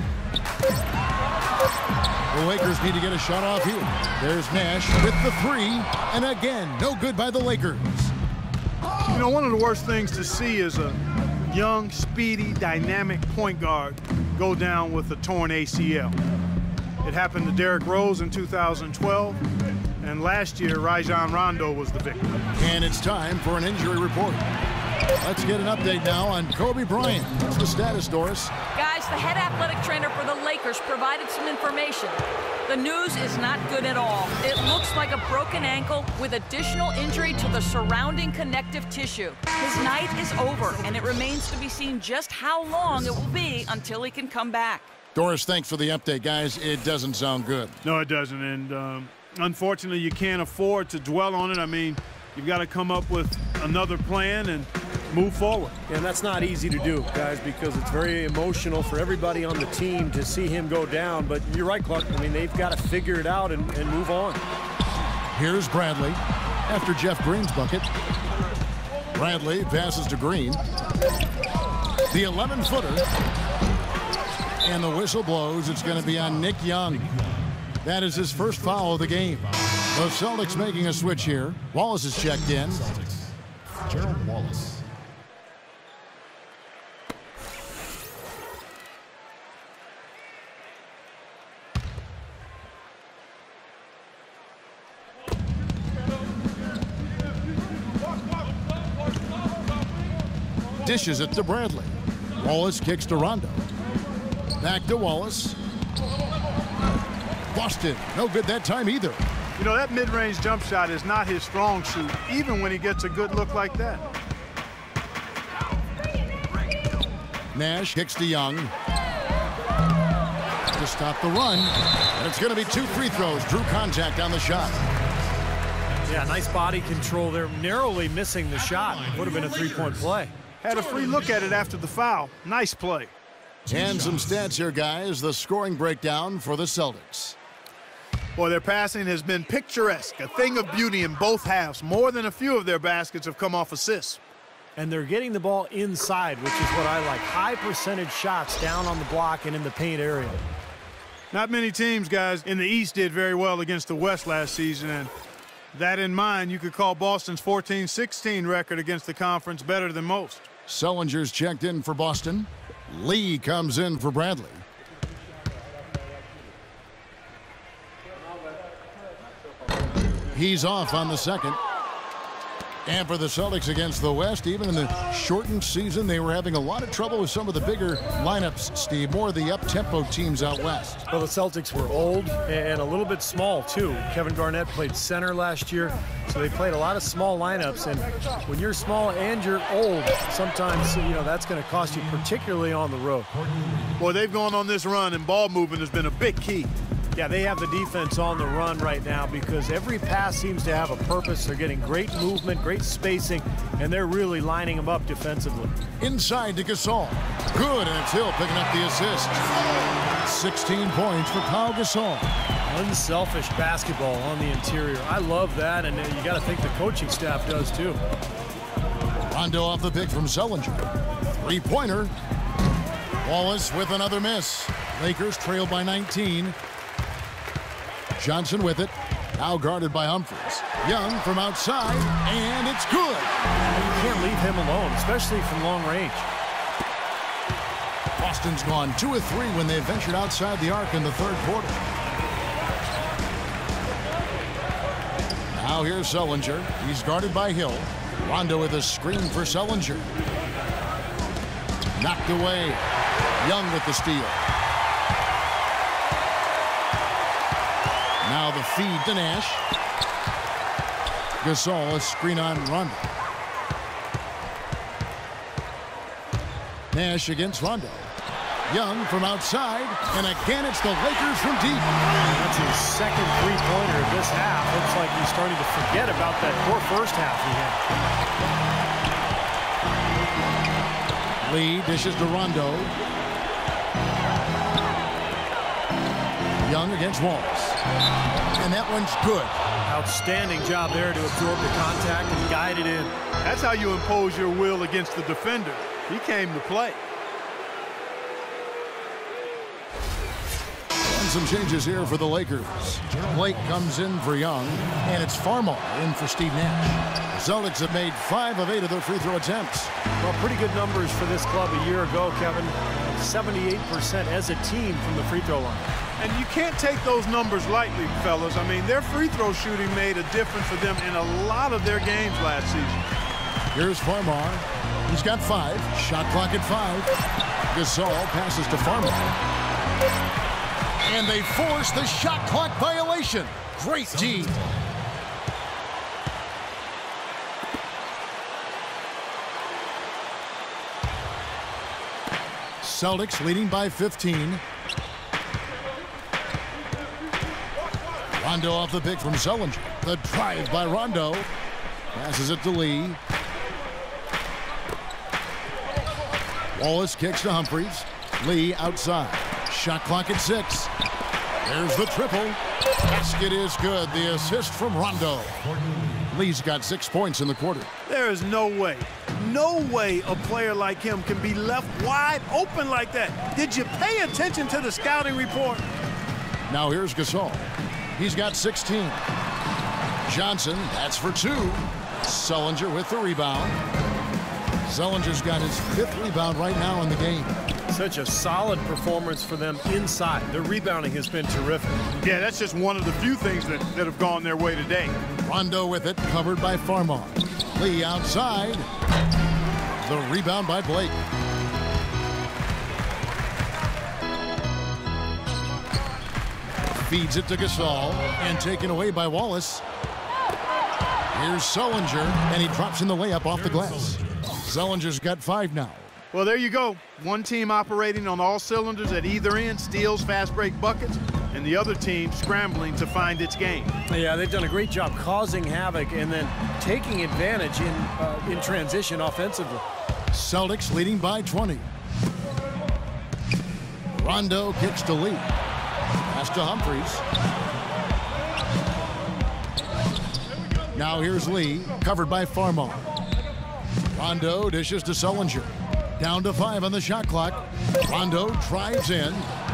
The Lakers need to get a shot off here. There's Nash with the 3. And again, no good by the Lakers. You know, one of the worst things to see is a young, speedy, dynamic point guard go down with a torn ACL. It happened to Derrick Rose in 2012, and last year, Rajon Rondo was the victim. And it's time for an injury report. Let's get an update now on Kobe Bryant. What's the status, Doris? Guys, the head athletic trainer for the Lakers provided some information. The news is not good at all. It looks like a broken ankle with additional injury to the surrounding connective tissue. His night is over, and it remains to be seen just how long it will be until he can come back. Doris, thanks for the update, guys. It doesn't sound good. No, it doesn't, and unfortunately, you can't afford to dwell on it. I mean, you've got to come up with another plan and move forward. And that's not easy to do, guys, because it's very emotional for everybody on the team to see him go down. But you're right, Clark. I mean, they've got to figure it out and move on. Here's Bradley after Jeff Green's bucket. Bradley passes to Green. The 11-footer. And the whistle blows. It's going to be on Nick Young. That is his first foul of the game. The Celtics making a switch here. Wallace is checked in. Gerald Wallace. Dishes it to Bradley. Wallace kicks to Rondo. Back to Wallace. Boston, no good that time either. You know, that mid-range jump shot is not his strong suit, even when he gets a good look like that. Nash kicks to Young. To stop the run. And it's going to be 2 free throws. Drew contact on the shot. Yeah, nice body control there. Narrowly missing the shot. Would have been a 3-point play. Had a free look at it after the foul. Nice play. And some stats here, guys. The scoring breakdown for the Celtics. Boy, their passing has been picturesque, a thing of beauty in both halves. More than a few of their baskets have come off assists. And they're getting the ball inside, which is what I like. High percentage shots down on the block and in the paint area. Not many teams, guys, in the East did very well against the West last season. And that in mind, you could call Boston's 14-16 record against the conference better than most. Sullinger's checked in for Boston. Lee comes in for Bradley. He's off on the second. And for the Celtics against the West, even in the shortened season, they were having a lot of trouble with some of the bigger lineups, Steve. More of the up-tempo teams out west. Well, the Celtics were old and a little bit small, too. Kevin Garnett played center last year, so they played a lot of small lineups. And when you're small and you're old, sometimes, you know, that's going to cost you, particularly on the road. Boy, they've gone on this run, and ball movement has been a big key. Yeah, they have the defense on the run right now because every pass seems to have a purpose. They're getting great movement, great spacing, and they're really lining them up defensively. Inside to Gasol. Good, and it's Hill picking up the assist. 16 points for Pau Gasol. Unselfish basketball on the interior. I love that, and you got to think the coaching staff does too. Rondo off the pick from Sullinger. Three-pointer. Wallace with another miss. Lakers trail by 19. Johnson with it. Now guarded by Humphries. Young from outside, and it's good. You can't leave him alone, especially from long range. Boston's gone 2 of 3 when they ventured outside the arc in the third quarter. Now here's Sullinger. He's guarded by Hill. Rondo with a screen for Sullinger. Knocked away. Young with the steal. Now the feed to Nash. Gasol, a screen on Rondo. Nash against Rondo. Young from outside, and again it's the Lakers from deep. That's his second three-pointer of this half. Looks like he's starting to forget about that poor first half he had. Lee dishes to Rondo. Young against Wallace. And that one's good. Outstanding job there to absorb the contact and guide it in. That's how you impose your will against the defender. He came to play. And some changes here for the Lakers. Blake comes in for Young, and it's Farmar in for Steve Nash. Celtics have made 5 of 8 of their free throw attempts. Well, pretty good numbers for this club a year ago, Kevin. 78% as a team from the free throw line. And you can't take those numbers lightly, fellas. I mean, their free throw shooting made a difference for them in a lot of their games last season. Here's Farmar. He's got 5. Shot clock at 5. Gasol passes to Farmar. And they force the shot clock violation. Great D. Celtics leading by 15. Rondo off the pick from Sullinger. The drive by Rondo. Passes it to Lee. Wallace kicks to Humphries. Lee outside. Shot clock at 6. There's the triple. Basket is good. The assist from Rondo. Lee's got 6 points in the quarter. There is no way a player like him can be left wide open like that. Did you pay attention to the scouting report? Now here's Gasol. He's got 16. Johnson, that's for 2. Sullinger with the rebound. Sullinger's got his 5th rebound right now in the game. Such a solid performance for them inside. Their rebounding has been terrific. Yeah, that's just one of the few things that have gone their way today. Rondo with it, covered by Farmar. Lee outside. The rebound by Blake. Feeds it to Gasol, and taken away by Wallace. Here's Sullinger, and he drops in the layup off the glass. Sullinger's got 5 now. Well, there you go. One team operating on all cylinders at either end, steals, fast break buckets, and the other team scrambling to find its game. Yeah, they've done a great job causing havoc and then taking advantage in transition offensively. Celtics leading by 20. Rondo kicks to Lee. Pass to Humphries. Now here's Lee, covered by Farmar. Rondo dishes to Sullinger. Down to 5 on the shot clock. Rondo drives in.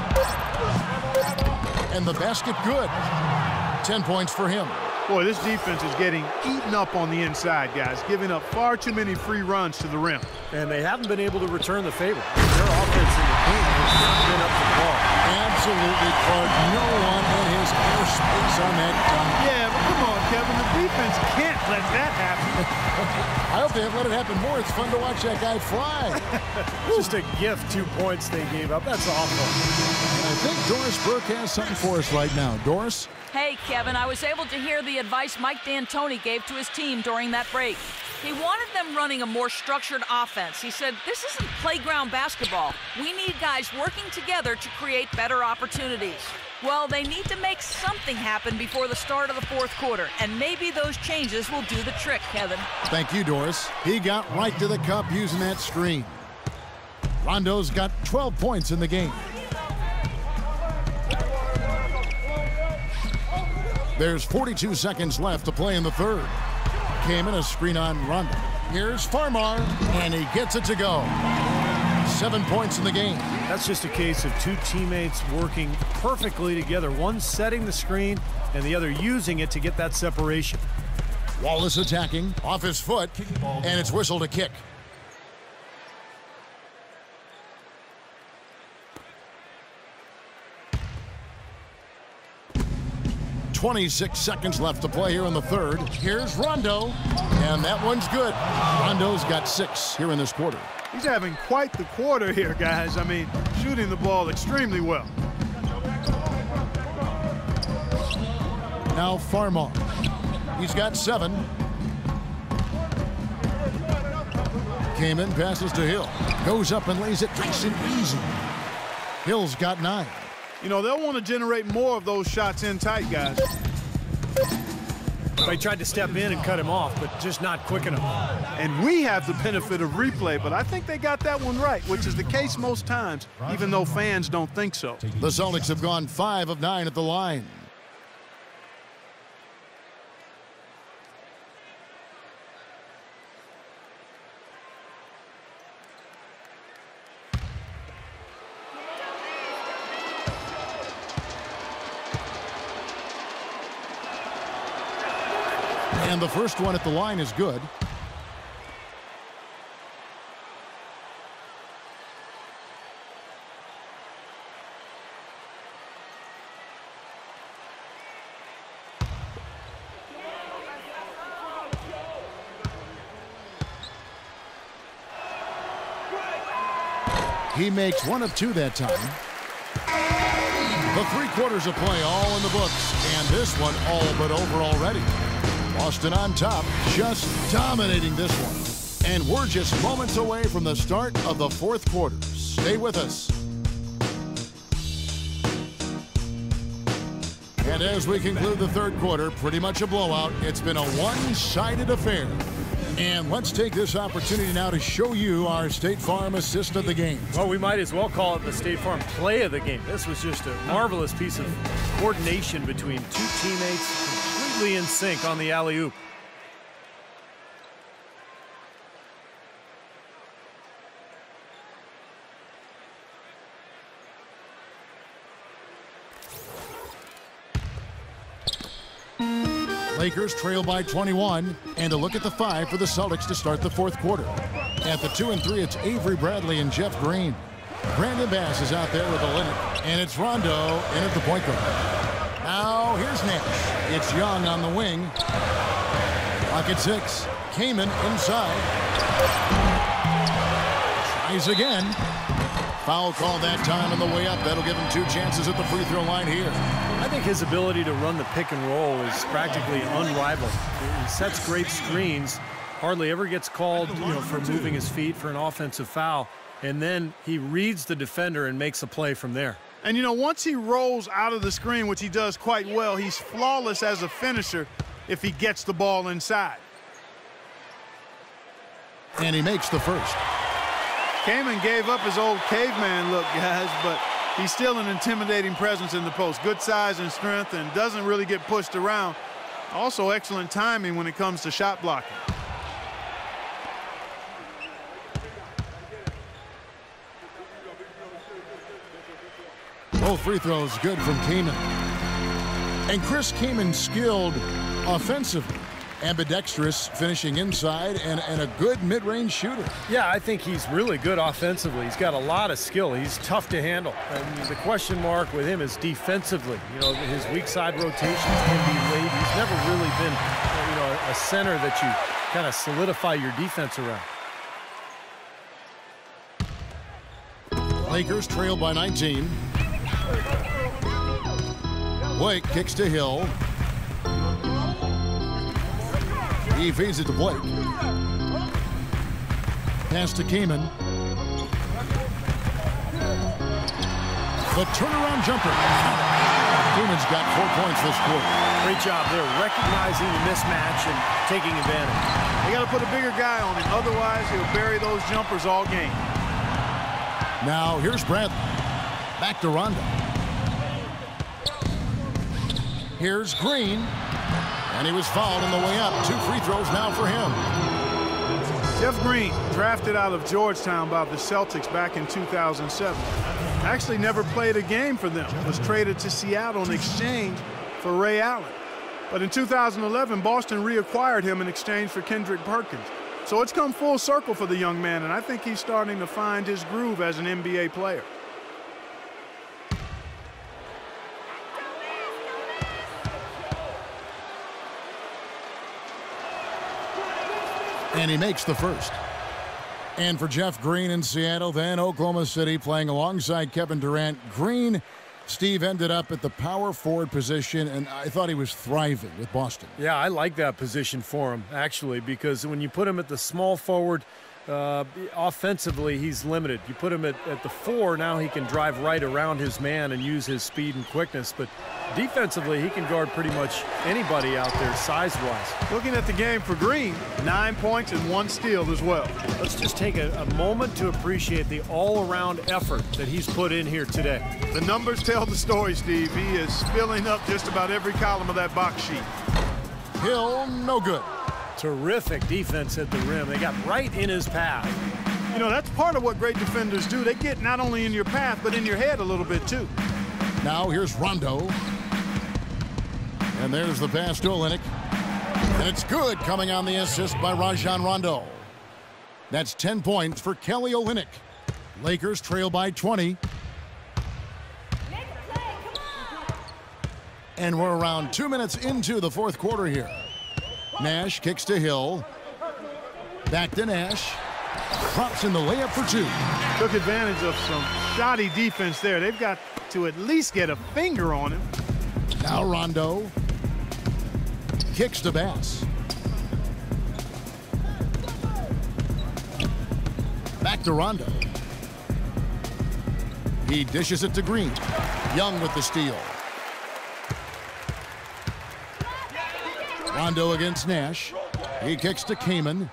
And the basket good. 10 points for him. Boy, this defense is getting eaten up on the inside, guys, giving up far too many free runs to the rim. And they haven't been able to return the favor. Their offense in the paint has not been up to par. Absolutely, Clark. No one in his airspace on that dunk. Yeah, but come on, Kevin. The defense can't let that happen. I hope they have let it happen more. It's fun to watch that guy fly. Just a gift, 2 points they gave up. That's awful. I think Doris Burke has something for us right now. Doris? Hey, Kevin, I was able to hear the advice Mike D'Antoni gave to his team during that break. He wanted them running a more structured offense. He said, this isn't playground basketball. We need guys working together to create better opportunities. Well, they need to make something happen before the start of the fourth quarter, and maybe those changes will do the trick, Kevin. Thank you, Doris. He got right to the cup using that screen. Rondo's got 12 points in the game. There's 42 seconds left to play in the third. Came a screen on Rondo. Here's Farmar, and he gets it to go. 7 points in the game. That's just a case of two teammates working perfectly together. One setting the screen and the other using it to get that separation. Wallace attacking off his foot, and it's whistled a kick. .26 seconds left to play here in the third. Here's Rondo, and that one's good. Rondo's got 6 here in this quarter. He's having quite the quarter here, guys. I mean, shooting the ball extremely well. Now Farmar. He's got 7. Kaman passes to Hill. Goes up and lays it nice and easy. Hill's got 9. You know, they'll want to generate more of those shots in tight, guys. They tried to step in and cut him off, but just not quick enough. And we have the benefit of replay, but I think they got that one right, which is the case most times, even though fans don't think so. The Celtics have gone 5 of 9 at the line. And the first one at the line is good. He makes 1 of 2 that time. The 3 quarters of play all in the books, and this one all but over already. Boston on top, just dominating this one. And we're just moments away from the start of the fourth quarter. Stay with us. And as we conclude the third quarter, pretty much a blowout. It's been a one-sided affair. And let's take this opportunity now to show you our State Farm assist of the game. Well, we might as well call it the State Farm play of the game. This was just a marvelous piece of coordination between two teammates, completely in sync on the alley-oop. Lakers trail by 21, and a look at the 5 for the Celtics to start the fourth quarter. At the 2 and 3, it's Avery Bradley and Jeff Green. Brandon Bass is out there with the limit, and it's Rondo in at the point guard. Now here's Nash. It's Young on the wing. Clock at 6. Kaman inside. Tries again. Foul call that time on the way up. That'll give him 2 chances at the free throw line here. I think his ability to run the pick and roll is practically unrivaled. He sets great screens, hardly ever gets called, for moving his feet for an offensive foul, and then he reads the defender and makes a play from there. And, once he rolls out of the screen, which he does quite well, he's flawless as a finisher if he gets the ball inside. And he makes the first. Kaman gave up his old caveman look, guys, but he's still an intimidating presence in the post. Good size and strength and doesn't really get pushed around. Also excellent timing when it comes to shot blocking. Both free throws good from Kaman. And Chris Kaman skilled offensively. Ambidextrous, finishing inside, and a good mid-range shooter. Yeah, I think he's really good offensively. He's got a lot of skill. He's tough to handle. And the question mark with him is defensively. His weak side rotations can be late. He's never really been, a center that you kind of solidify your defense around. Lakers trail by 19. Blake kicks to Hill. He feeds it to Blake. Pass to Kaman. The turnaround jumper. Kaman's got 4 points this quarter. Great job there, recognizing the mismatch and taking advantage. They got to put a bigger guy on him. Otherwise, he'll bury those jumpers all game. Now, here's Bradley. Back to Rondo. Here's Green. And he was fouled on the way up. 2 free throws now for him. Jeff Green, drafted out of Georgetown by the Celtics back in 2007. Actually never played a game for them. Was traded to Seattle in exchange for Ray Allen. But in 2011, Boston reacquired him in exchange for Kendrick Perkins. So it's come full circle for the young man, and I think he's starting to find his groove as an NBA player. And he makes the first. And for Jeff Green in Seattle, then Oklahoma City playing alongside Kevin Durant. Green, Steve, ended up at the power forward position, and I thought he was thriving with Boston. Yeah, I like that position for him, actually, because when you put him at the small forward, offensively, he's limited. You put him at the 4, now he can drive right around his man and use his speed and quickness. But defensively, he can guard pretty much anybody out there size-wise. Looking at the game for Green, 9 points and 1 steal as well. Let's just take a moment to appreciate the all-around effort that he's put in here today. The numbers tell the story, Steve. He is filling up just about every column of that box sheet. Hill, no good. Terrific defense at the rim. They got right in his path. You know, that's part of what great defenders do. They get not only in your path, but in your head a little bit, too. Now here's Rondo. And there's the pass to Olynyk. And it's good, coming on the assist by Rajon Rondo. That's 10 points for Kelly Olynyk. Lakers trail by 20. And we're around 2 minutes into the fourth quarter here. Nash kicks to Hill. Back to Nash. Drops in the layup for 2. Took advantage of some shoddy defense there. They've got to at least get a finger on him. Now Rondo. Kicks to Bass. Back to Rondo. He dishes it to Green. Young with the steal. Rondo against Nash. He kicks to Kaman.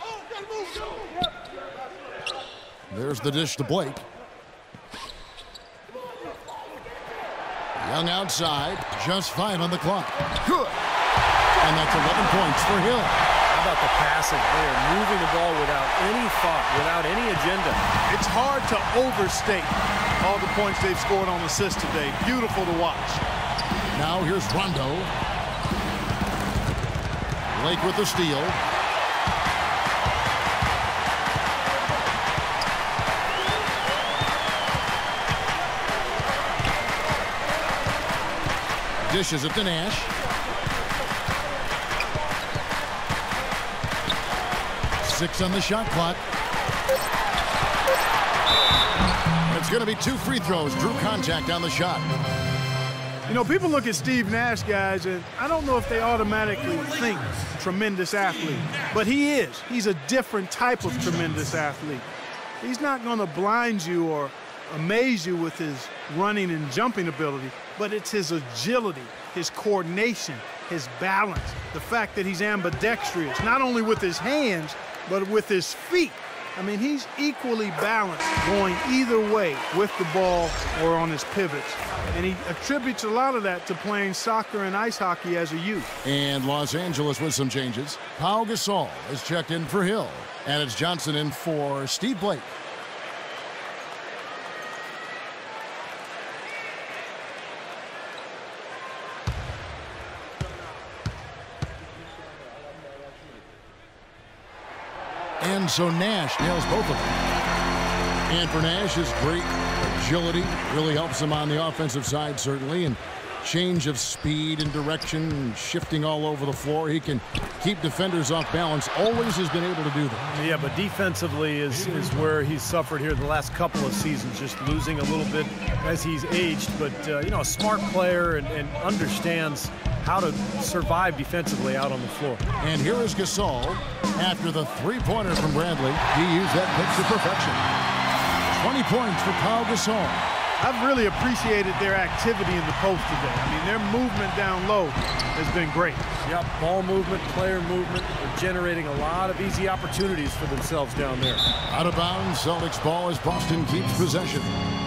There's the dish to Blake. Young outside. Just 5 on the clock. Good. And that's 11 points for Hill. How about the passing? They are moving the ball without any thought, without any agenda. It's hard to overstate all the points they've scored on assists today. Beautiful to watch. Now here's Rondo. Blake with the steal. Dishes it to Nash. Six on the shot clock. It's going to be 2 free throws. Drew contact on the shot. You know, people look at Steve Nash, guys, and I don't know if they automatically think tremendous athlete, but he is. He's a different type of tremendous athlete. He's not going to blind you or amaze you with his running and jumping ability, but it's his agility, his coordination, his balance, the fact that he's ambidextrous, not only with his hands, but with his feet. I mean, he's equally balanced going either way with the ball or on his pivots. And he attributes a lot of that to playing soccer and ice hockey as a youth. And Los Angeles with some changes. Pau Gasol is checked in for Hill. And it's Johnson in for Steve Blake. And so Nash nails both of them. And for Nash, his great agility really helps him on the offensive side, certainly. And change of speed and direction, shifting all over the floor. He can keep defenders off balance. Always has been able to do that. Yeah, but defensively is where he's suffered here the last couple of seasons, just losing a little bit as he's aged. But, you know, a smart player and understands how to survive defensively out on the floor. And here is Gasol after the three-pointer from Bradley. He used that pitch to perfection. 20 points for Pau Gasol. I've really appreciated their activity in the post today. I mean, their movement down low has been great. Yep, ball movement, player movement. They're generating a lot of easy opportunities for themselves down there. Out of bounds, Celtics ball as Boston keeps possession.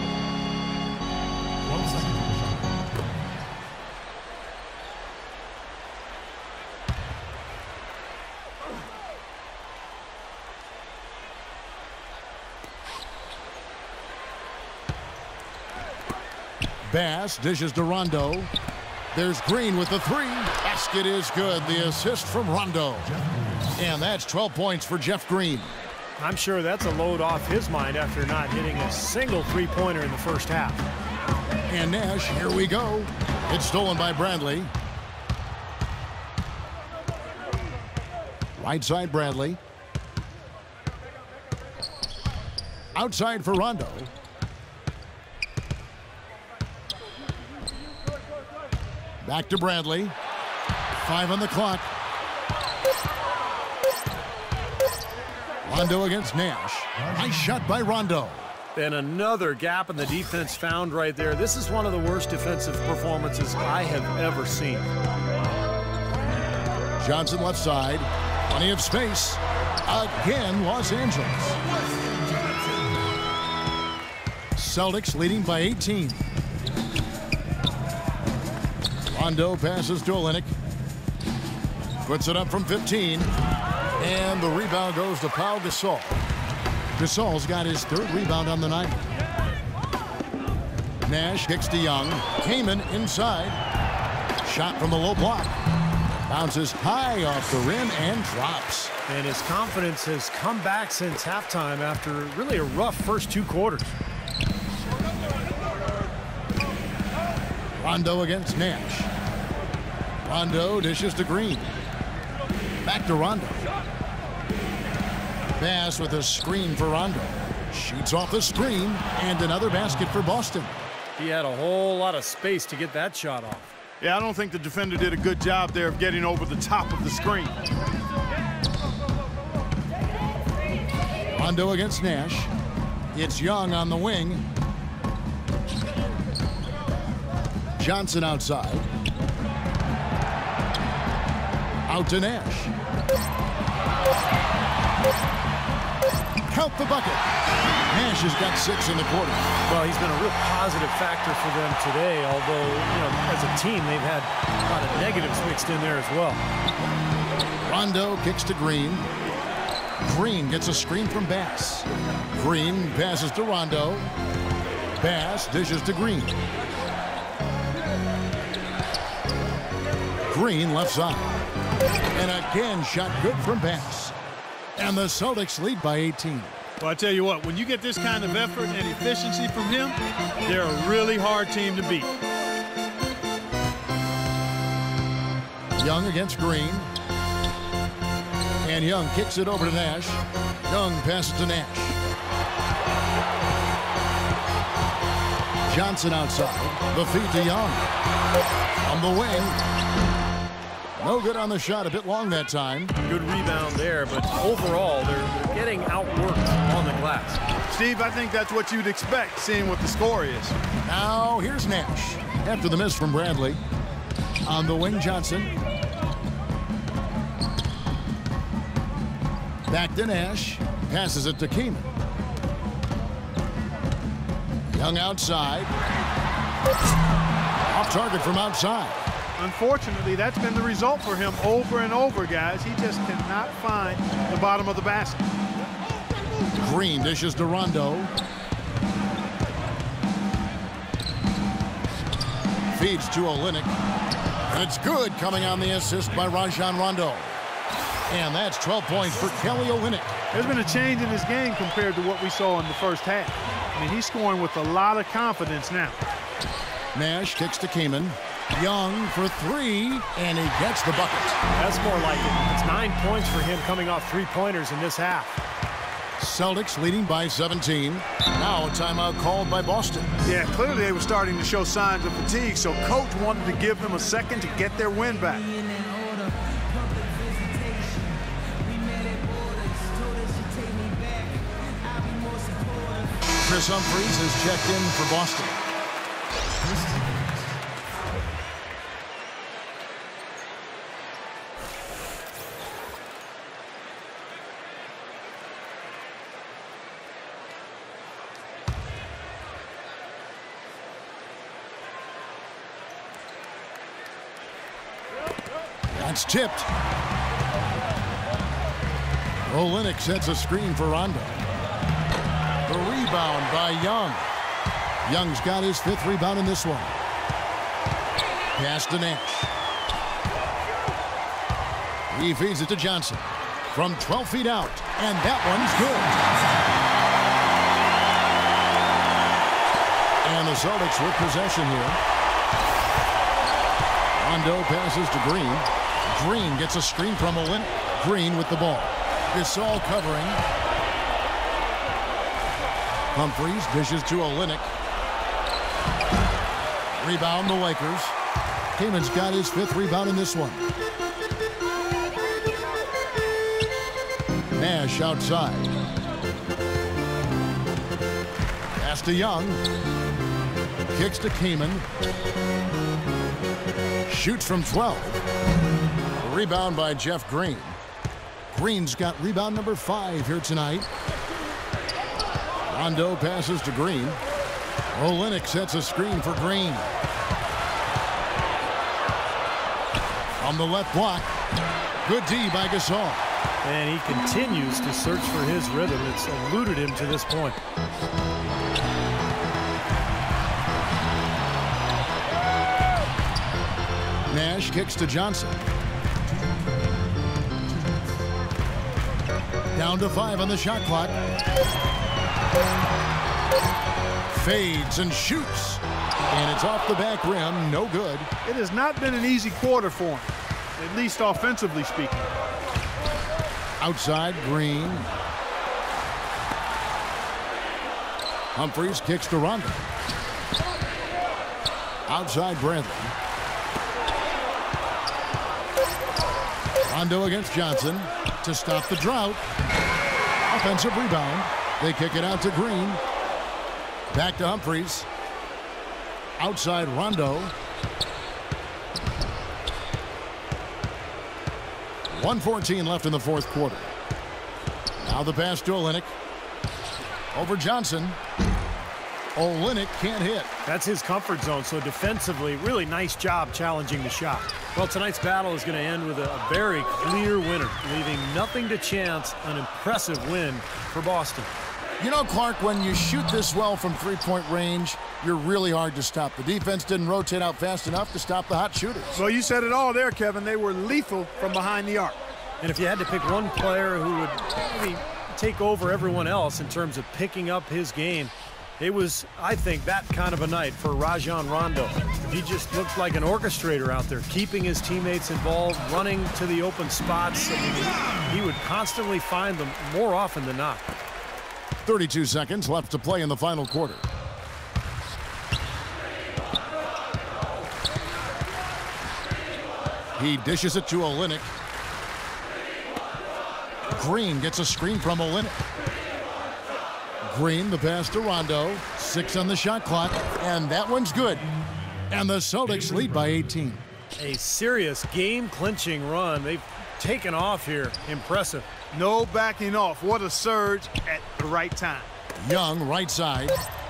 Bass dishes to Rondo. There's Green with the three. Basket is good. The assist from Rondo. And that's 12 points for Jeff Green. I'm sure that's a load off his mind after not hitting a single three-pointer in the first half. And Nash, here we go. It's stolen by Bradley. Right side Bradley. Outside for Rondo. Back to Bradley. 5 on the clock. Rondo against Nash. Nice shot by Rondo. And another gap in the defense found right there. This is one of the worst defensive performances I have ever seen. Johnson left side. Plenty of space. Again, Los Angeles. Celtics leading by 18. Rondo passes to Olynyk. Puts it up from 15. And the rebound goes to Pau Gasol. Gasol's got his third rebound on the night. Nash kicks to Young. Kaman inside. Shot from the low block. Bounces high off the rim and drops. And his confidence has come back since halftime after really a rough first 2 quarters. Rondo against Nash. Rondo dishes to Green. Back to Rondo. Bass with a screen for Rondo. Shoots off the screen, and another basket for Boston. He had a whole lot of space to get that shot off. Yeah, I don't think the defender did a good job there of getting over the top of the screen. Rondo against Nash. It's Young on the wing. Johnson outside. Out to Nash. Count the bucket. Nash has got 6 in the quarter. Well, he's been a real positive factor for them today, although, you know, as a team, they've had a lot of negatives mixed in there as well. Rondo kicks to Green. Green gets a screen from Bass. Green passes to Rondo. Bass dishes to Green. Green left side. And again, shot good from Bass. And the Celtics lead by 18. Well, I tell you what, when you get this kind of effort and efficiency from him, they're a really hard team to beat. Young against Green. And Young kicks it over to Nash. Young passes to Nash. Johnson outside. The feed to Young. On the wing. No good on the shot. A bit long that time. Good rebound there, but overall, they're getting outworked on the glass. Steve, I think that's what you'd expect, seeing what the score is. Now, here's Nash. After the miss from Bradley. On the wing, Johnson. Back to Nash. Passes it to Kaman. Young outside. Off target from outside. Unfortunately, that's been the result for him over and over, guys. He just cannot find the bottom of the basket. Green dishes to Rondo. Feeds to Olynyk. And it's good, coming on the assist by Rajon Rondo. And that's 12 points for Kelly Olynyk. There's been a change in his game compared to what we saw in the first half. I mean, he's scoring with a lot of confidence now. Nash kicks to Kaman. Young for 3, and he gets the bucket. That's more like it. It's 9 points for him coming off 3-pointers in this half. Celtics leading by 17. Now a timeout called by Boston. Yeah, clearly they were starting to show signs of fatigue, so coach wanted to give them a second to get their win back. Chris Humphries has checked in for Boston. That's tipped. Olynyk sets a screen for Rondo. The rebound by Young. Young's got his 5th rebound in this one. Pass to Nash. He feeds it to Johnson. From 12 feet out. And that one's good. And the Celtics with possession here. Rondo passes to Green. Green gets a screen from Olynyk. Green with the ball. Gasol covering. Humphries dishes to Olynyk. Rebound the Lakers. Kamen's got his 5th rebound in this one. Nash outside. Pass to Young. Kicks to Kaman. Shoots from 12. Rebound by Jeff Green. Green's got rebound number 5 here tonight. Rondo passes to Green. Olynyk sets a screen for Green. On the left block. Good D by Gasol. And he continues to search for his rhythm. It's eluded him to this point. Nash kicks to Johnson. Down to 5 on the shot clock. Fades and shoots. And it's off the back rim. No good. It has not been an easy quarter for him, at least offensively speaking. Outside, Green. Humphries kicks to Rondo. Outside, Bradley. Rondo against Johnson to stop the drought. Offensive rebound. They kick it out to Green. Back to Humphries. Outside, Rondo. 1:14 left in the 4th quarter. Now the pass to Olynyk. Over Johnson. Olynyk can't hit. That's his comfort zone, so defensively, really nice job challenging the shot. Well, tonight's battle is going to end with a very clear winner, leaving nothing to chance. An impressive win for Boston. You know, Clark, when you shoot this well from 3-point range, you're really hard to stop. The defense didn't rotate out fast enough to stop the hot shooters. Well, you said it all there, Kevin. They were lethal from behind the arc. And if you had to pick one player who would maybe take over everyone else in terms of picking up his game, it was, I think, that kind of a night for Rajon Rondo. He just looked like an orchestrator out there, keeping his teammates involved, running to the open spots. I mean, he would constantly find them more often than not. 32 seconds left to play in the final quarter. He dishes it to Olynyk. Green gets a screen from Olynyk. Green, the pass to Rondo. 6 on the shot clock, and that one's good. And the Celtics lead by 18. A serious game-clinching run. They've taken off here. Impressive. No backing off. What a surge at the right time. Young, right side.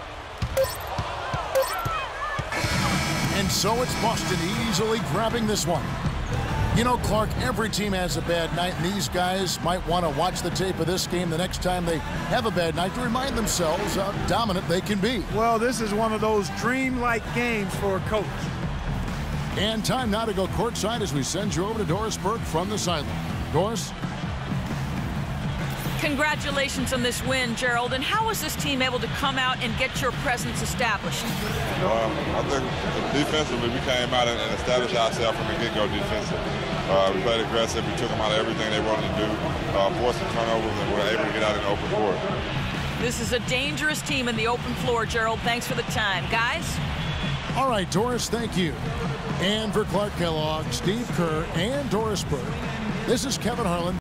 And so it's Boston easily grabbing this one. You know, Clark, every team has a bad night, and these guys might want to watch the tape of this game the next time they have a bad night to remind themselves how dominant they can be. Well, this is one of those dreamlike games for a coach. And time now to go courtside as we send you over to Doris Burke from the sideline. Doris? Congratulations on this win, Gerald. And how was this team able to come out and get your presence established? I think defensively we came out and established ourselves from the get-go defensively. We played aggressive. We took them out of everything they wanted to do, forced some turnovers, and we were able to get out in the open court. This is a dangerous team in the open floor, Gerald. Thanks for the time. Guys? All right, Doris, thank you. And for Clark Kellogg, Steve Kerr, and Doris Burke, this is Kevin Harlan.